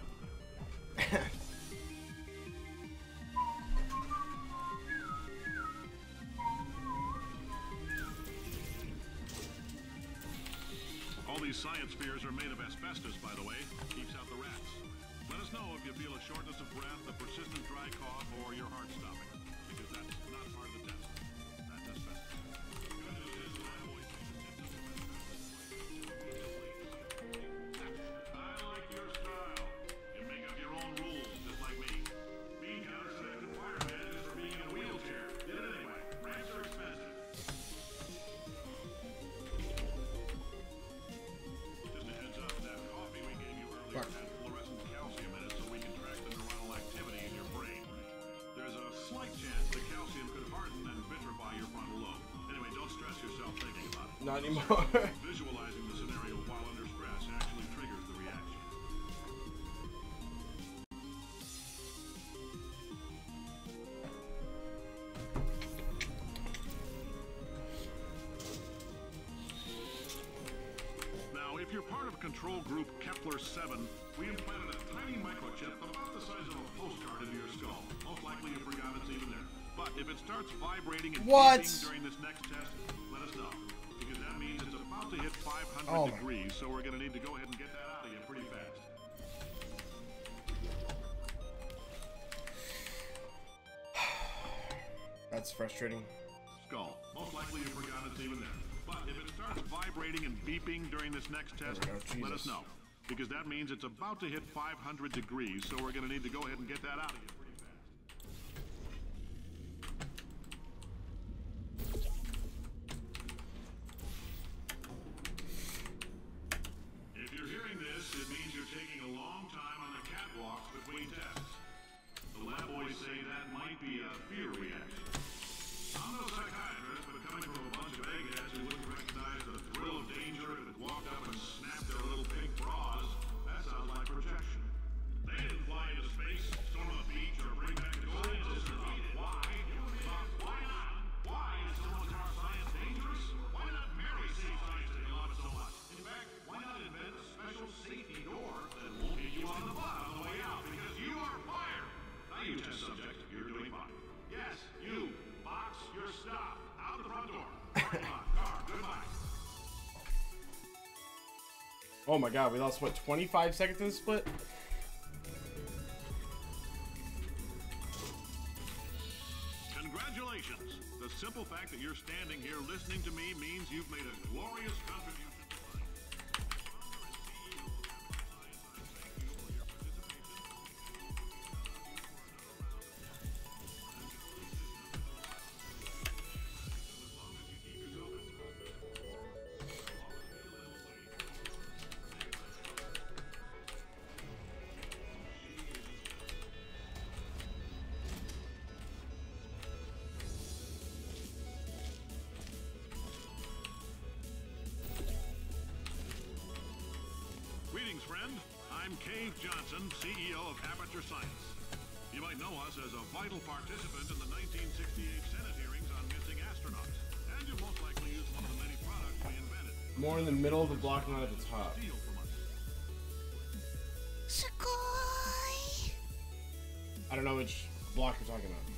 All these science spheres are made of asbestos, by the way. Keeps out the rats. Let us know if you feel a shortness of breath, a persistent dry cough, or your heart stopping. Because that's not part of the test. That's asbestos. Good news is the lab boys think it's I like your style. You make up your own rules, just like me. Being counterfeit and fireman is for being in a wheelchair. Did it anyway. Ramps are expensive. Just a heads up, that coffee we gave you earlier had fluorescent calcium in it so we can track the neuronal activity in your brain. There's a slight chance the calcium could harden and vitrify your frontal lobe. Anyway, don't stress yourself thinking about it. Not anymore. Visualizing the scenario while under stress actually triggers the reaction. Now, if you're part of control group Kepler seven, we implanted a tiny microchip about the size of a postcard into your skull. Most likely you forgot it's even there. But if it starts vibrating and What? beeping during this next test, let us know. Because that means it's about to hit five hundred Oh my- degrees, so we're going to need to go ahead and get that out of you pretty fast. That's frustrating. Skull. Most likely you forgot it's even there. But if it starts vibrating and beeping during this next test, There we go, let us Jesus. know. Because that means it's about to hit five hundred degrees, so we're going to need to go ahead and get that out of you pretty fast. If you're hearing this, it means you're taking a long time on the catwalks between tests. Oh my god, we lost, what, twenty-five seconds in the split? Congratulations! The simple fact that you're standing here listening to me means you've made a glorious contribution to life. Greetings, friend. I'm Cave Johnson, C E O of Aperture Science. You might know us as a vital participant in the nineteen sixty-eight Senate hearings on missing astronauts. And you'll most likely use one of the many products we invented. More in the middle of the block, not at the top. Steal from us. Sugoi! I don't know which block you're talking about.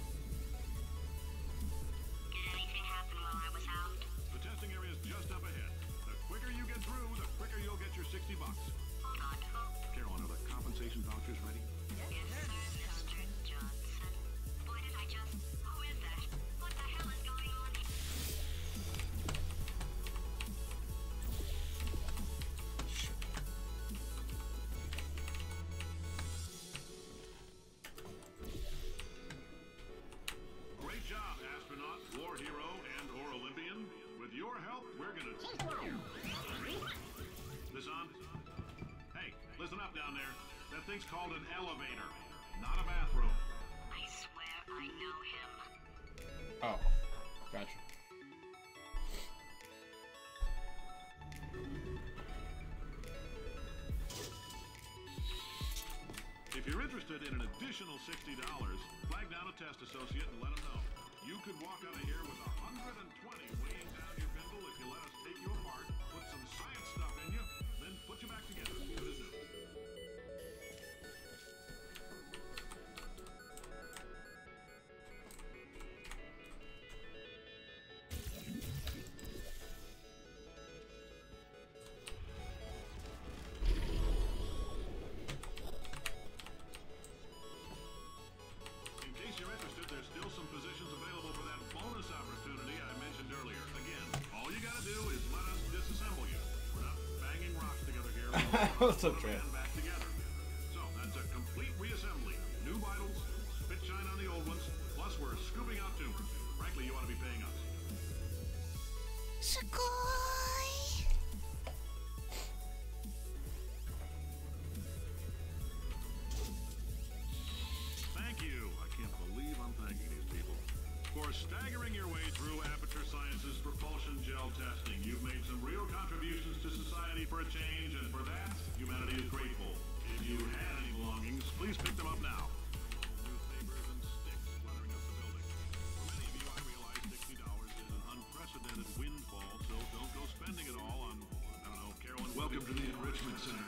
Did anything happen while I was out? The testing area is just up ahead. The quicker you get through, the quicker you'll get your sixty bucks. Carolyn, are the compensation vouchers ready? Yes, sir, Mister Johnson. Boy, did I just... Who is that? What the hell is going on here? Great job, astronaut, war hero, and or Olympian. With your help, we're gonna... This on? Hey, listen up down there. That thing's called an elevator, not a bathroom. I swear I know him. Oh, gotcha. If you're interested in an additional sixty dollars, flag down a test associate and let them know. You could walk out of here with one hundred twenty weighing down your bindle if you let us take you apart, put some science stuff in you, then put you back together. Good as new. In case you're interested, there's still some positions available for that bonus opportunity I mentioned earlier. Again, all you gotta do is let us disassemble you. We're not banging rocks together here. We're That's so put true. a man back together. So that's a complete reassembly. New vitals, spit shine on the old ones, plus we're scooping out two. Frankly, you ought to be paying us. Sugoi! Thank you. I can't believe I'm thanking these people. For staggering your way through Aperture Science's propulsion gel testing, you've made some real contributions to society for a change, and for that, humanity is grateful. If you had any belongings, please pick them up now. Newspapers and sticks cluttering up the building. For many of you, I realize sixty dollars is an unprecedented windfall, so don't go spending it all on, I don't know, Carolyn. Welcome to the Enrichment Center.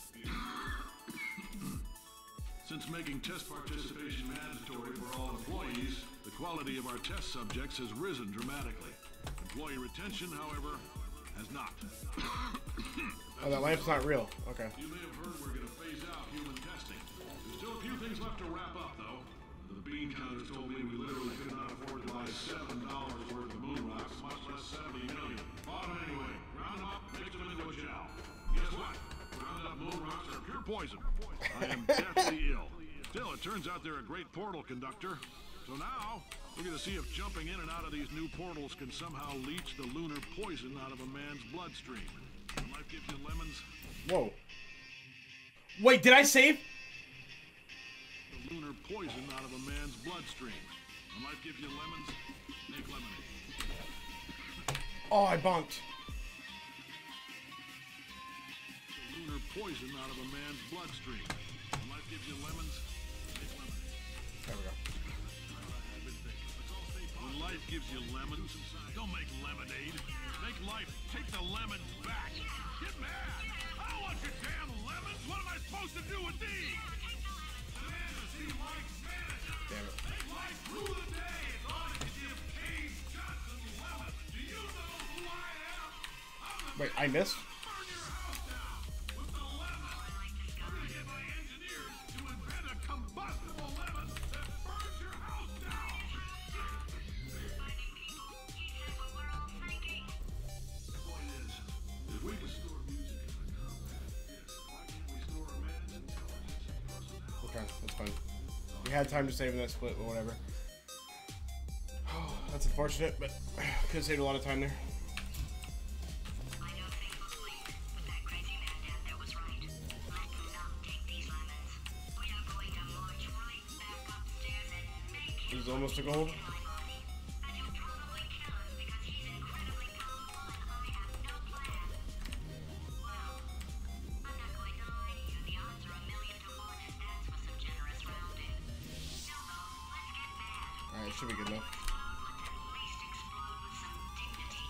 Since making test participation mandatory for all employees, the quality of our test subjects has risen dramatically. Employee retention, however, has not. Oh, that lamp's not real. Okay. You may have heard we're going to phase out human testing. There's still a few things left to wrap up, though. The bean counters told me we literally could not afford to buy seven dollars worth of moon rocks, much less seventy million. Bought them anyway. Ground them up, mixed them into a gel. Guess what? Ground up moon rocks are pure poison. I am deathly ill. Still, it turns out they're a great portal conductor. So now, we're going to see if jumping in and out of these new portals can somehow leach the lunar poison out of a man's bloodstream. When life gives you lemons, Whoa. Wait, did I save? the lunar poison out of a man's bloodstream. When life gives you lemons, make lemonade. Oh, I bonked. The lunar poison out of a man's bloodstream. When life gives you lemons, make lemonade. There we go. I've been thinking. Let's all stay positive. When life gives you lemons, don't make lemonade. Make life take the lemons back. Get mad. I don't want your damn lemons. What am I supposed to do with these? Fantasy likes manager. Damn it. Make life rule the day as long as you give Cave Johnson lemons. Do you know who I am? I'm the Wait, I missed? burn your house down. had time to save in that split, but whatever. Oh, that's unfortunate, but could have saved a lot of time there. I know things will sleep, but that crazy man down there was right. Let him not take these lemons. We are going to march right back upstairs and make him He's almost a gold. in my body. And you'll probably kill him because he's incredibly powerful and I have no plan. Well, I'm not going to lie to you. The odds are a million to one, and that's with some generous rounding. Still though, let's get mad. Alright, should be good enough. At least explode with some dignity.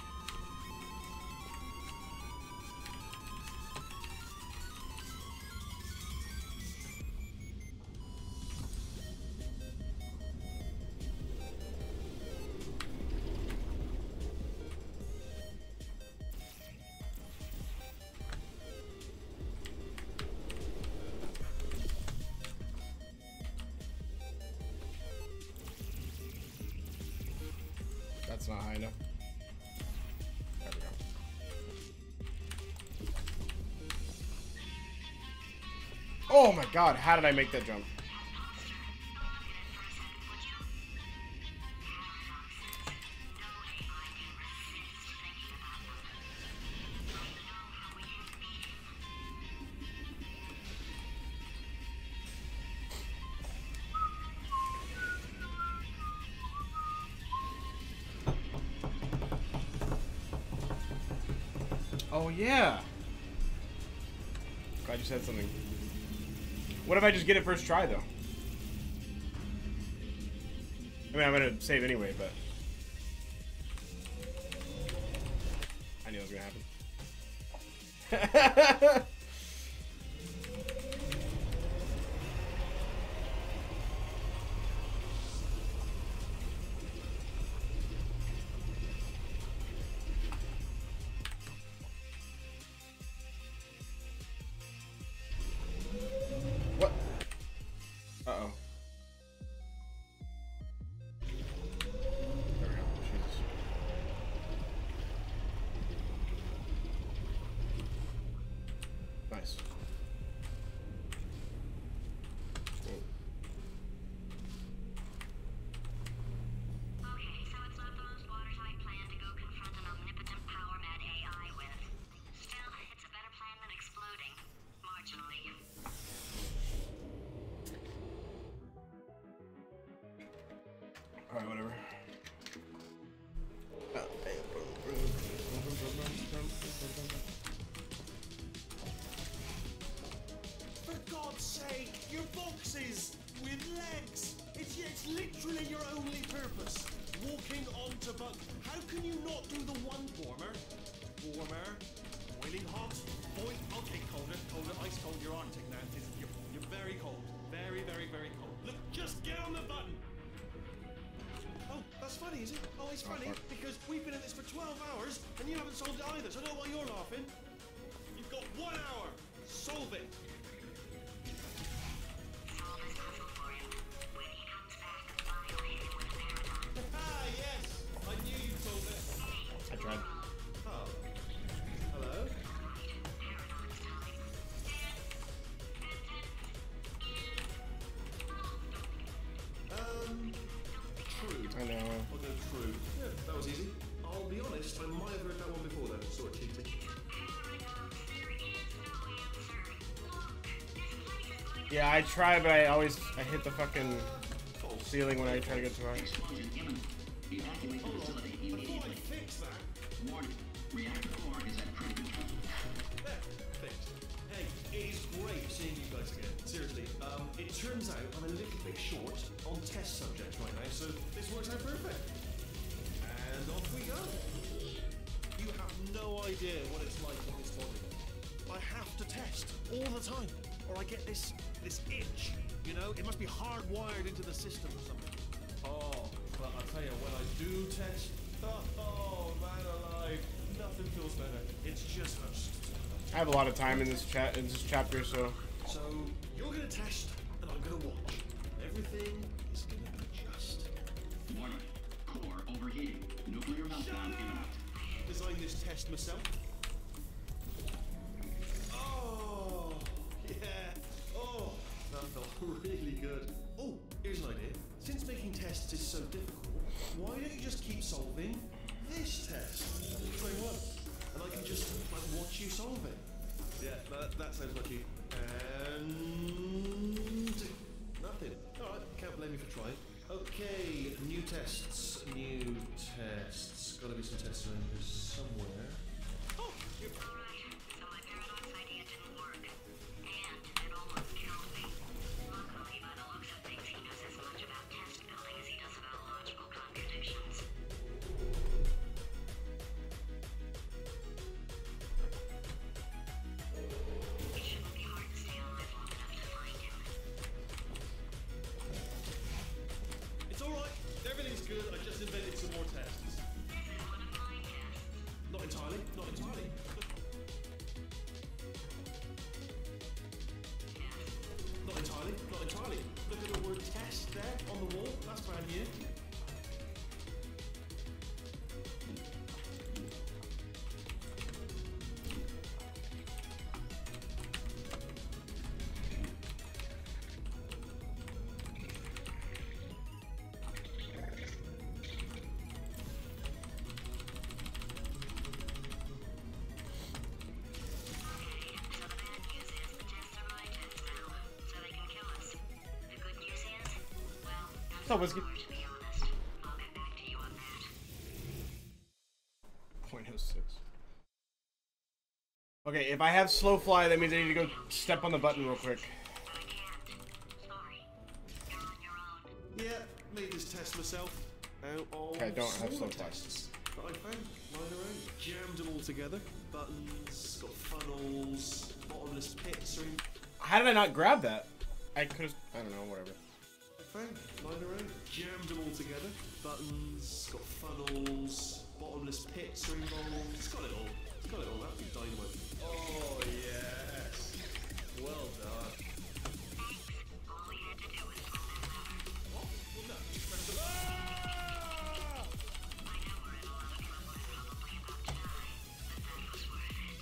That's not high enough. There we go. Oh my god, how did I make that jump? Oh yeah. Glad you said something. What if I just get it first try though? I mean, I'm gonna save anyway, but I knew it was gonna happen. What? Uh-oh. There we go. Jesus. Nice. Cool. Okay, so it's not the most watertight plan to go confront an omnipotent power-mad A I with. Still, it's a better plan than exploding. Marginally. Alright, whatever. For God's sake, your boxes with legs. It's, it's literally your only purpose. Walking onto bugs. How can you not do the one warmer? Warmer. Boiling hot. Boil. Okay, colder. Colder. Ice cold. You're Arctic now. It's, you're, you're very cold. Very, very, very cold. Look, just get on the button. Oh, that's funny, is it? Oh, it's funny because we've been at this for twelve hours and you haven't solved it either. So I don't know why you're laughing. You've got one hour. Solve it. Solve his puzzle for him. When he comes back, I'll hit him with a marathon. Ah, yes. I knew you'd solve it. I tried. Oh. Hello? Um, true. I know. I'll go true. Yeah, that was easy. I'll be honest, I might have heard that one before though. Sort of cheating. Yeah, I try, but I always I hit the fucking ceiling when I try to get too high. Explosion imminent. Evacuate the facility immediately. Fix that. Warning. Reactor core is at critical level. There, fixed. Hey, it is great seeing you guys again. Seriously, um, it turns out I'm a little bit short on test subjects right now, so this works out perfect. And off we go. You have no idea what it's like on this body. I have to test all the time, or I get this this itch. You know, it must be hardwired into the system or something. Oh, but I'll tell you, when I do test, oh man alive, nothing feels better. It's just. I have a lot of time in this chat in this chapter, so So you're gonna test, and I'm gonna watch. Everything is gonna be just. Warning. Core overheating. Nuclear meltdown imminent. Designed this test myself. Oh, yeah. Oh, that felt really good. Oh, tests is so difficult, why don't you just keep solving this test? Very well. And I can just like watch you solve it. Yeah, that, that sounds lucky. And nothing. Alright, can't blame you for trying. Okay, new tests. New tests. Gotta be some tests around here somewhere. Oh, you're Alright, so my paradox idea didn't work. And it almost killed me. Luckily, by the looks of things, he knows as much about test building as he does about logical contradictions. It shouldn't be hard to stay alive long enough to find him. It's alright. Everything's good. I just invented some more tests. This is one of my tests. Not entirely. Not entirely. Not entirely. Not entirely. Look at the word test there on the wall. That's brand new. What's up, Whiskey? point oh six. Okay, if I have slow fly, that means I need to go step on the button real quick. Yeah, made this test myself. Out of Okay, I don't have smaller slow fly. tests that I found lying around. Jammed them all together. Buttons, got funnels, bottomless pits. Are in How did I not grab that? I could have. I don't know. Whatever. Found, lying around. Jammed them all together. Buttons, got funnels, bottomless pits are involved. It's got it all. It's got it all. That'd be dynamite. Oh yes. Well done. All we had to do was What? Well, no. Just press the- Ah! I know we're in a lot of trouble and probably about to die, but that was worth it.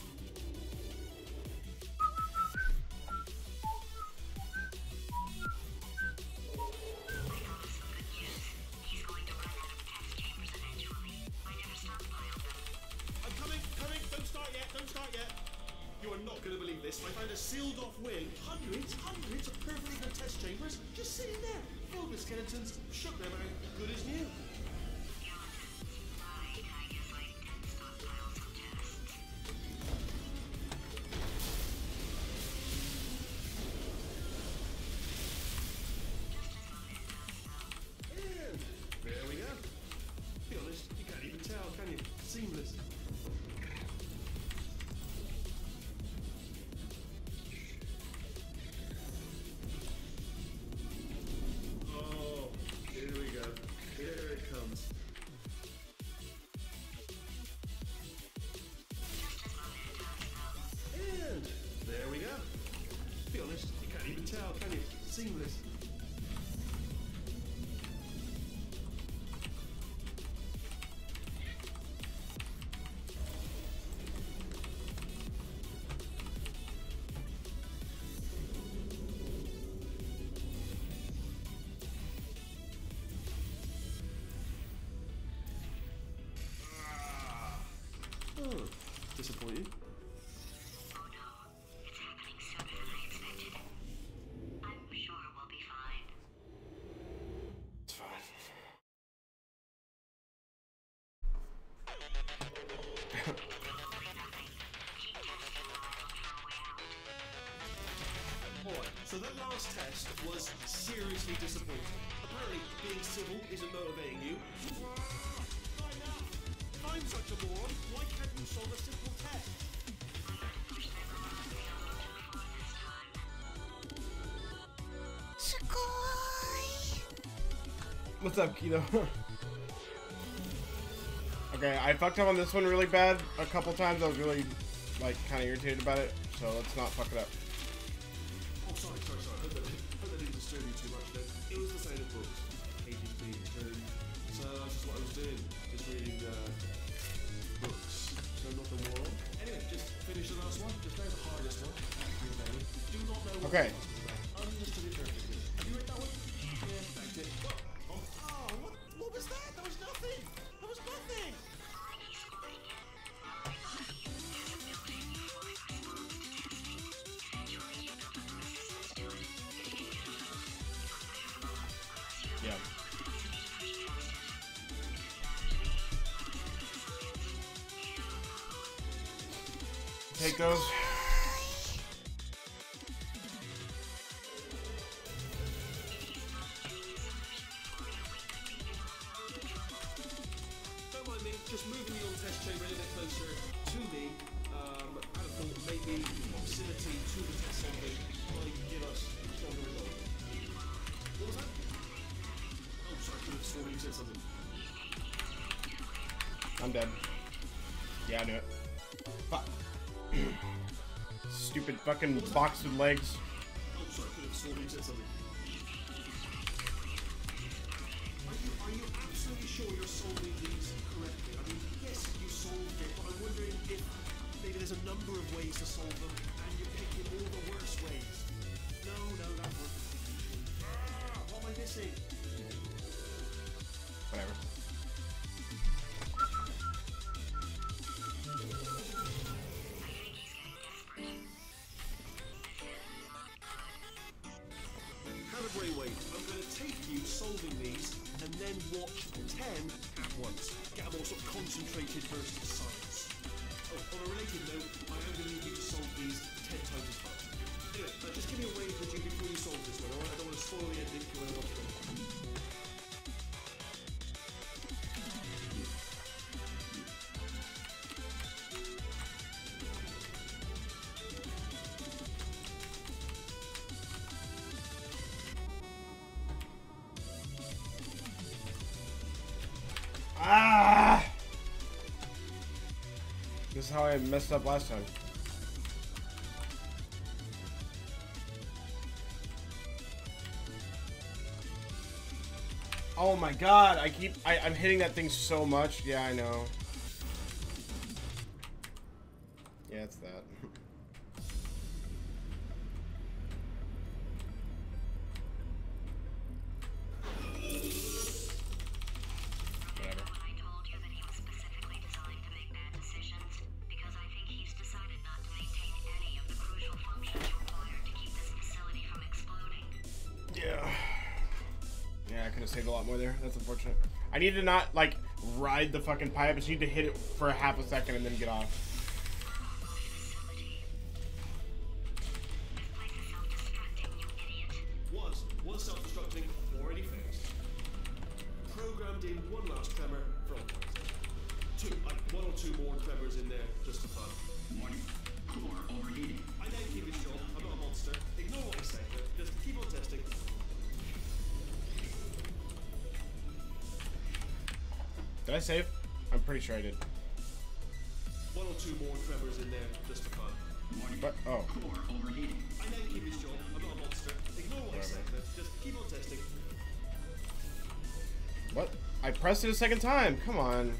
I got us some good news. He's going to run out of test chambers eventually. I never stockpiled them. I'm coming, coming. Don't start yet. Don't start yet. You are not going to believe this. I found a sealed-off wing. Hundreds, hundreds of perfectly good test chambers just sitting there, filled with skeletons. Shook them out. Good as new. Right, I guess I did stockpile some tests. And there we go. Be honest, you can't even tell, can you? Seamless. Oh, here we go. Here it comes. And there we go. Be honest, you can't even tell, can you? Seamless. Oh, disappointing. Oh no, it's happening sooner than I expected. I'm sure we'll be fine. It's fine. Probably nothing. Keep testing while I look for a way out. Alright, so that last test was seriously disappointing. Apparently, being civil isn't motivating you. Right now, if I'm such a moron, why can't you solve a simple test? What's up, Keto? Okay, I fucked up on this one really bad a couple times. I was really, like, kind of irritated about it. So let's not fuck it up. Oh, sorry, sorry, sorry. Hope that, hope that didn't disturb you too much. Then it was the sound of books, pages being turned. So that's just what I was doing, just reading uh, books. So nothing more on. Anyway, just finish the last one. Just now the hardest one. Do not know what Okay. the boss is about. Understood it perfectly. Have you read that one? Yeah, backed it. Well, on. take those. Don't mind me, just moving the old test chamber a little bit closer to me. Um, I thought maybe proximity to the test solving might give us stronger results. What was that? Oh, sorry, I could have sworn you said something. I'm dead. Yeah, I knew it. Fuck. Stupid fucking box with legs. Oh, sorry, I could have sworn you said something. Are you, are you absolutely sure you're solving these correctly? I mean, yes, you solved it, but I'm wondering if maybe there's a number of ways to solve them, and you're picking all the worst ways. No, no, that works. Ah, what am I missing? Whatever. Have a brainwave. I'm going to take you solving these, and then watch ten at once. Get a more sort of concentrated burst of science. Oh, on a related note, I am going to need you to solve these ten times as fast. Anyway, uh, just give me a wave would you before you solve this one, alright? I don't want to spoil the ending for when I watch it. Ah! This is how I messed up last time. Oh my god, I keep I, I'm hitting that thing so much. Yeah, I know. Yeah, it's that. Whatever. I told you that he was specifically designed to make bad decisions because I think he's decided not to maintain any of the crucial functions required to keep this facility from exploding. Yeah. Yeah, I could have saved a lot more there. That's unfortunate. I need to not, like, ride the fucking pipe. I just need to hit it for a half a second and then get off. Was, was self-destructing, already fixed. Programmed in one last tremor from two, like one or two more tremors in there, just for fun. Warning. Core overheating. I now keep it short, I'm not a monster. Ignore what I say, but just keep on testing. Did I save? I'm pretty sure I did. One or two more tremors in there, just for fun. Warning. What? Oh. Core overheating. I now keep it short, I'm not a monster. Ignore what I say, but just keep on testing. What? I pressed it a second time. Come on.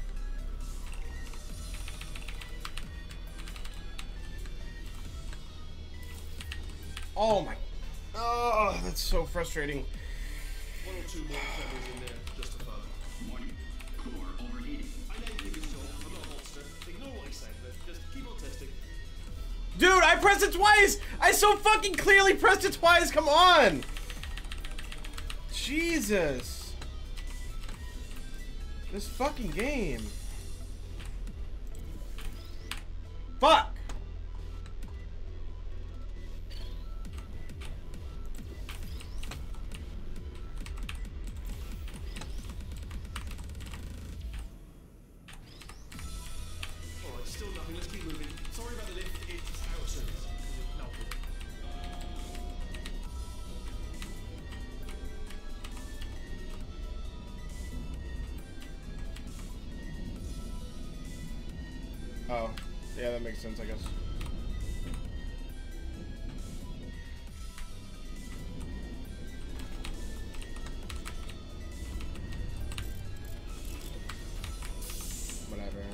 Oh my. Oh, that's so frustrating. One or two more tremors in there, just for fun. Warning. Core overheating. I now keep it short, I'm not a monster. Ignore what I say, but just keep on testing. Dude, I pressed it twice! I so fucking clearly pressed it twice! Come on! Jesus. This fucking game. Fuck! Alright, still nothing, let's keep moving. Sorry about the lift, it's out of service. No. Oh. Yeah, that makes sense, I guess. Whatever.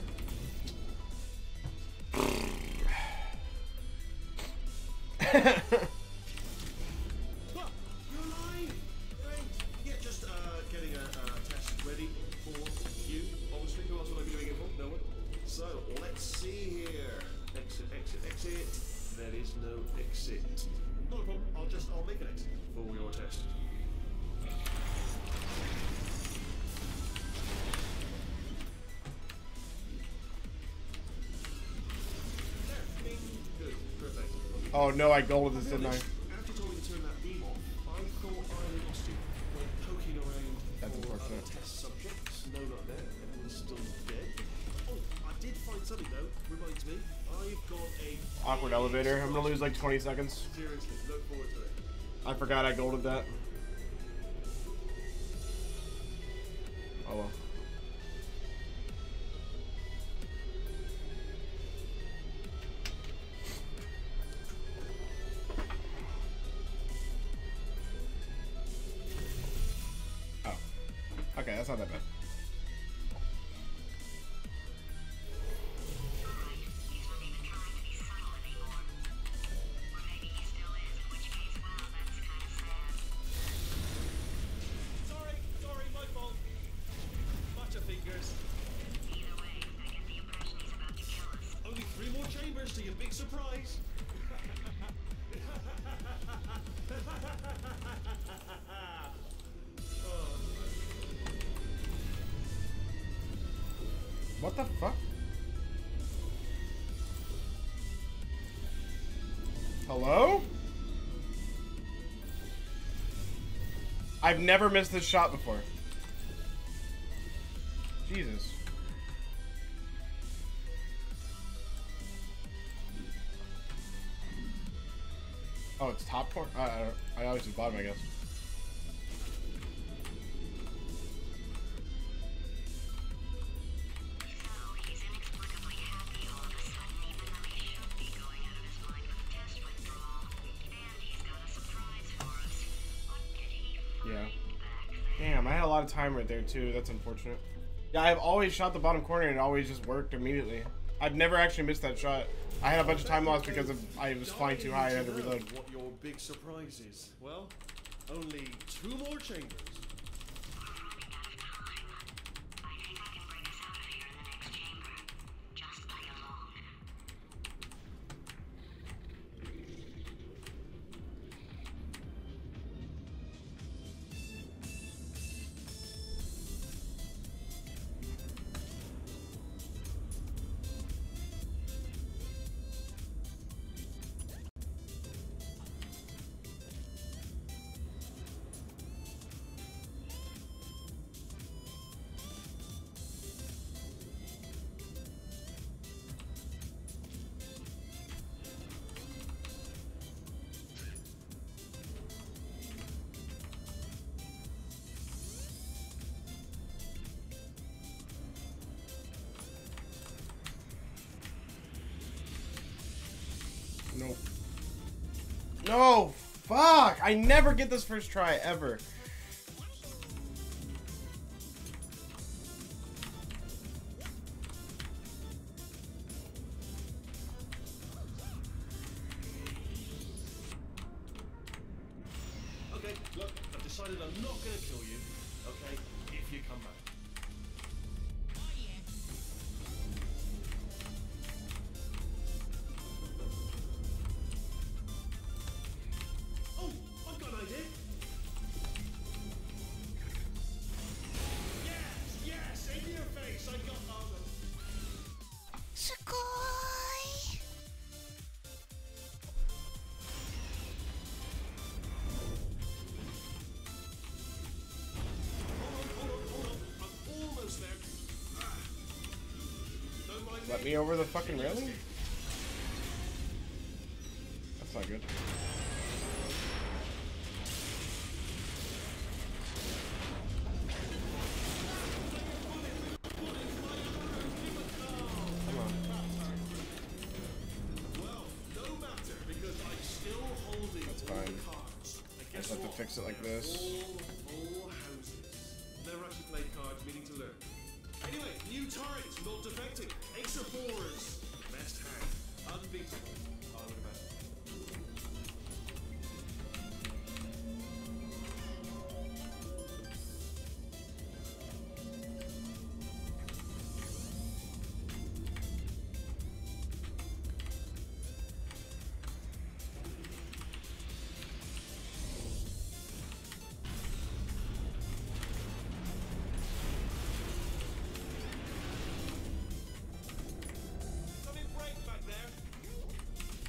What? You're alive? Great. Yeah, just uh, getting a uh, test ready for you. Obviously, who else would I be doing it for? No one. So, let's see here. Exit, exit, exit. There is no exit. Not a problem. I'll just, I'll make an exit for your test. There. Bing. Oh no, I golded this, didn't I? After told me to turn that beam off, I thought I lost you. Went poking around That's for unfortunate. other test subjects. No, not there. Everyone's still dead. Oh, I did find something though. Reminds me, I've got a Awkward elevator. I'm gonna lose like twenty seconds. seriously look forward to it. I forgot I golded that. Oh well. Oh. Okay, that's not that bad. Sorry, sorry, my fault. Bunch of fingers. Only three more chambers to your big surprise. What the fuck? Hello? I've never missed this shot before. Jesus. Oh, it's top corner? I, I, I always do bottom, I guess. Yeah. Damn, I had a lot of time right there too. That's unfortunate. Yeah, I've always shot the bottom corner and it always just worked immediately. I've never actually missed that shot. I had a bunch of time loss because of I was flying too high and I had to reload. What your big surprise is? Well, only two more chambers. Nope. No! Fuck! I never get this first try, ever. Okay, look, I've decided I'm not gonna kill you, okay, if you come back. Oh, I've got an idea. Yes, yes, in your face, I got all of them. Sugoi. Hold on, hold on, hold on. I'm almost there. Ah. Don't mind Let me over the fucking railing? That's not good. Come on. Well, no matter, because I'm still holding That's all fine. the cards. And I guess just have to what? fix it like They're this. All full houses. Never actually played cards, meaning to learn. Anyway, new turret, not defecting. Ace of fours. Best hand. Unbeatable. Oh, look at that. Something break back there.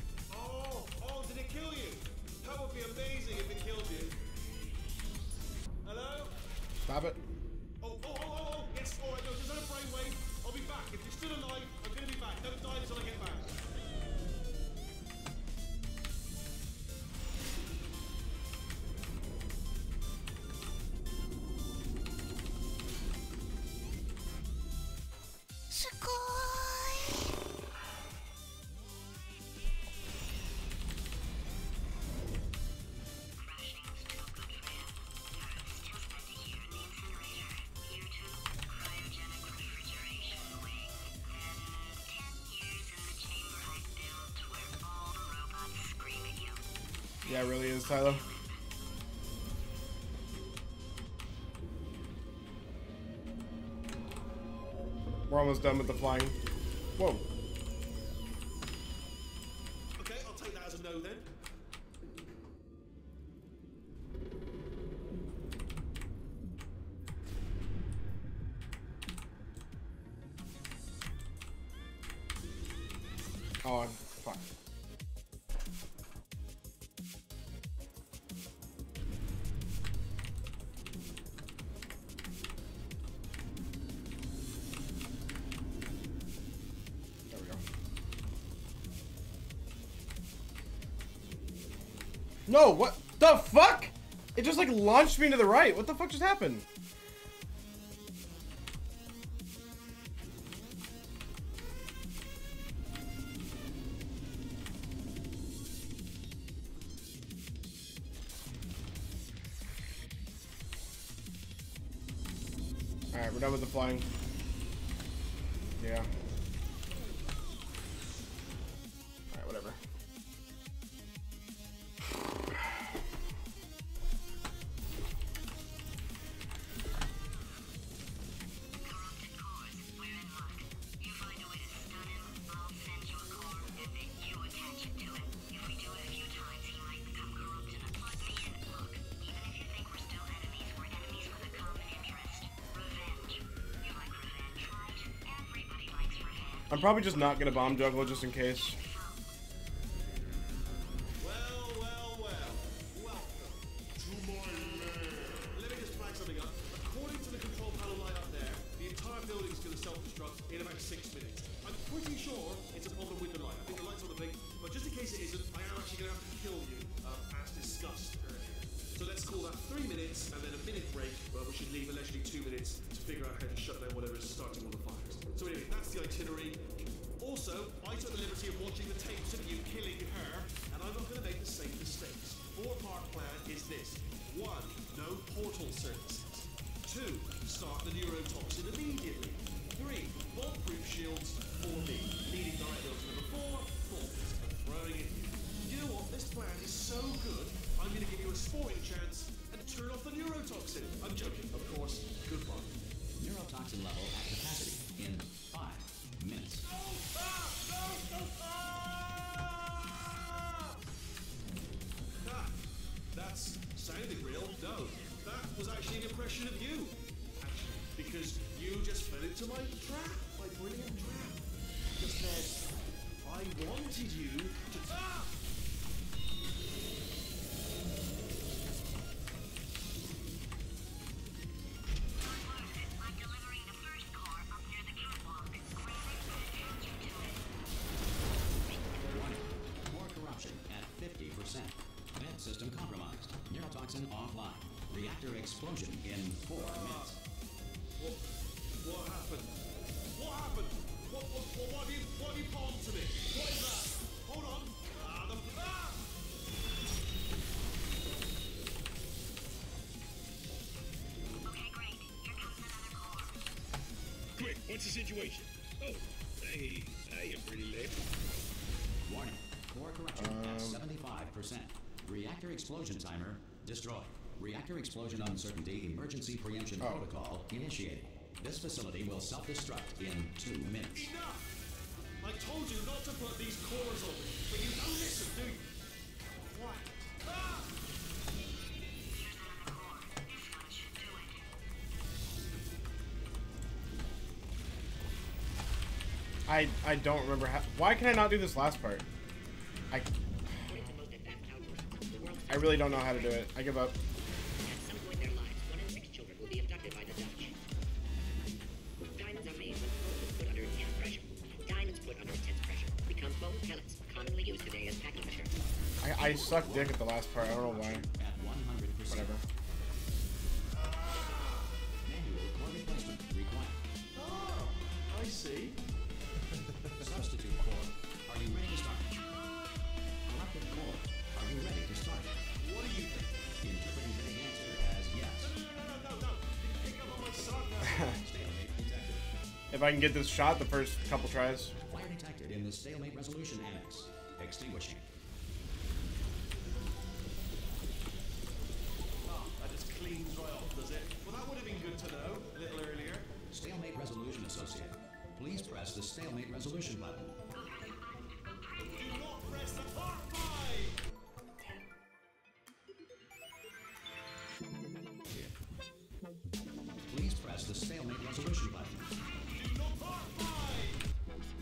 Yeah, it really is, Tyler. We're almost done with the flying. Whoa. Okay, I'll take that as a no then. Oh, fuck. There we go. No, what the fuck? It just like launched me to the right. What the fuck just happened? Alright, we're done with the flying. Yeah. Alright, whatever. Corrupted cores, we're in luck. You find a way to stun him, I'll send you a core, and then you attach it to it. If we do it a few times, he might become corrupt and plug me in. Look, even if you think we're still enemies, we're enemies with a common interest. Revenge. You like revenge, right? Everybody likes revenge. I'm probably just not gonna bomb juggle just in case. Well, well, well. Welcome to my lair. Let me just flag something up. According to the control panel light up there, the entire building is going to self-destruct in about six minutes. I'm pretty sure it's a problem with the light. I think the light's on the blink, but just in case it isn't, I am actually going to have to kill you, um, as discussed earlier. So let's call that three minutes and then a minute break, but we should leave allegedly two minutes to figure out how to shut down whatever is starting all the fires. So anyway, that's the itinerary. Also, I took the liberty of watching the tapes of you killing her, and I'm not going to make the same mistakes. Four-part plan is this. One, no portal services. Two, start the neurotoxin immediately. Three, bomb-proof shields for me. Leading directly to number four, bolt. Throwing it in. You know what? This plan is so good, I'm going to give you a sporting chance and turn off the neurotoxin. I'm joking, of course. Goodbye. Neurotoxin level at capacity in five minutes. Ah, that's sounding real. No, that was actually an impression of you. Actually, because you just fell into my trap, my brilliant trap. Just said, I wanted you to. Ah! I'm delivering the first core up near the catwalk. Attach you to it. Warning. Core corruption at fifty percent. Vent system compromised. Neurotoxin offline. Reactor explosion in four minutes. What, what happened? What happened? What, what, what, what have you, what have you palmed to me? What is that? Hold on. Ah, the, ah! Okay, great. Here comes another core. Quick, what's the situation? Oh, hey, hey, you're pretty late. Warning. Core corruption at seventy-five percent. Reactor explosion timer destroyed. Reactor explosion uncertainty emergency preemption Oh. protocol initiated. This facility will self-destruct in two minutes. Enough! I told you not to put these cores on me, but you don't listen, do you? What? Ah! Here's another core. This one should do it. I I don't remember how. Why can I not do this last part? I According to most advanced algorithms, the world's I really don't know how to do it. I give up. at some point in their lives, one in six children will be abducted by the Dutch. Diamonds are made when coal is put under intense pressure. Diamonds put under intense pressure become foam pellets, commonly used today as packing material. I I sucked dick at the last part. I don't know why. At one hundred percent. Whatever. Manual core replacement required. Oh, I see. Substitute core. Are you ready to start? Corrupted core. Are you ready to start? What do you think? Interpreting the answer as yes. No, no, no, no, no. You pick up on my sarcasm. Stalemate detected. If I can get this shot the first couple tries. Fire detected in the stalemate resolution annex. Extinguishing. does it? Well, that would have been good to know a little earlier. Stalemate Resolution Associate. Please press the Stalemate Resolution button. Do not press the part five! Please press the Stalemate Resolution button. Do not part five!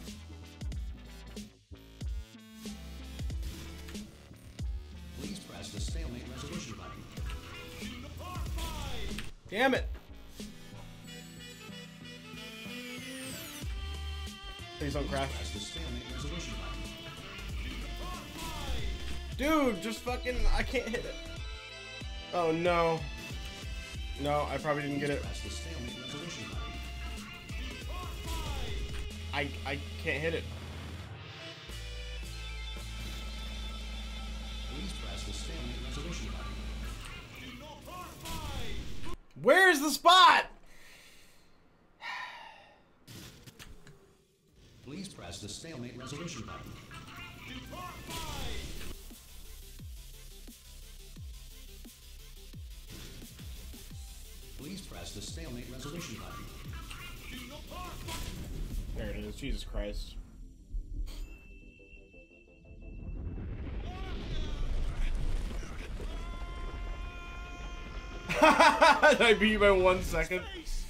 Please press the Stalemate Resolution button. Do not part five! Damn it! Please don't crash. Press the Stalemate Resolution button. Dude, just fucking, I can't hit it. Oh no. No, I probably didn't get it. Press the Stalemate Resolution button. I, I can't hit it. Please press the Stalemate Resolution button. Where's the spot? Please press the Stalemate Resolution button. Please press the Stalemate Resolution button. There it is. Jesus Christ. I beat you by one second.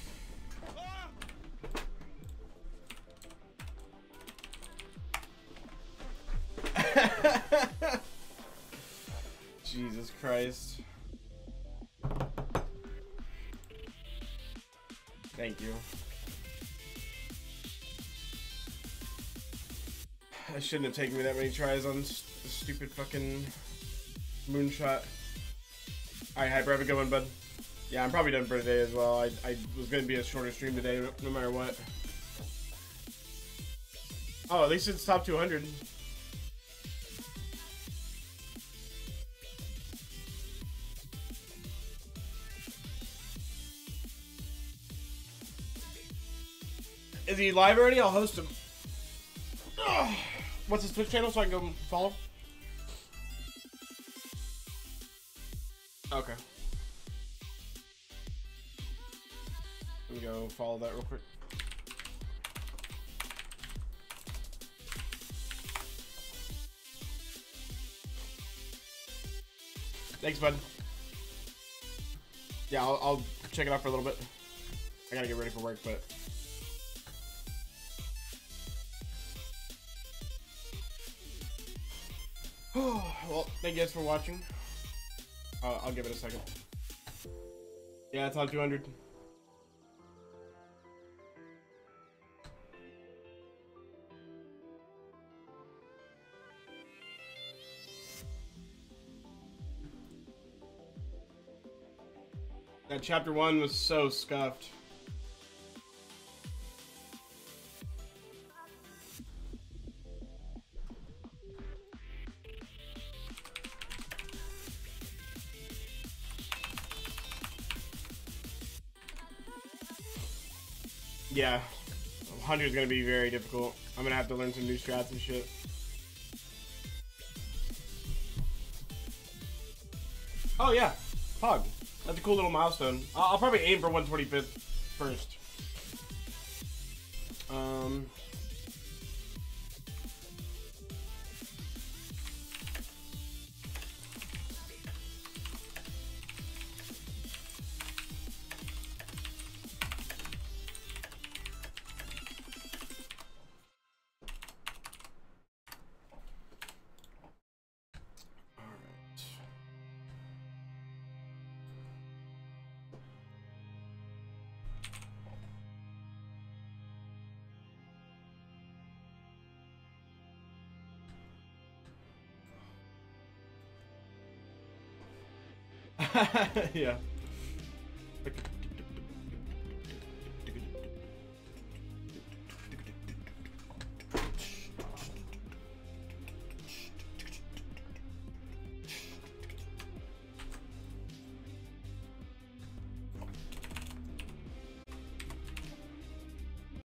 Jesus Christ. Thank you. I shouldn't have taken me that many tries on the stupid fucking moonshot. Alright, Hyper, have a good one, bud. Yeah, I'm probably done for today as well. I, I was going to be a shorter stream today, no, no matter what. Oh, at least it's top two hundred. Is he live already? I'll host him. Ugh. What's his Twitch channel so I can go follow? Okay. Let me go follow that real quick. Thanks, bud. Yeah, I'll, I'll check it out for a little bit. I gotta get ready for work, but... Well, thank you guys for watching. Uh, I'll give it a second. Yeah, it's on two hundred. That chapter one was so scuffed. Yeah, one hundred is going to be very difficult. I'm going to have to learn some new strats and shit. Oh yeah, Pog. That's a cool little milestone. I'll, I'll probably aim for one twenty-fifth first. Um... Yeah.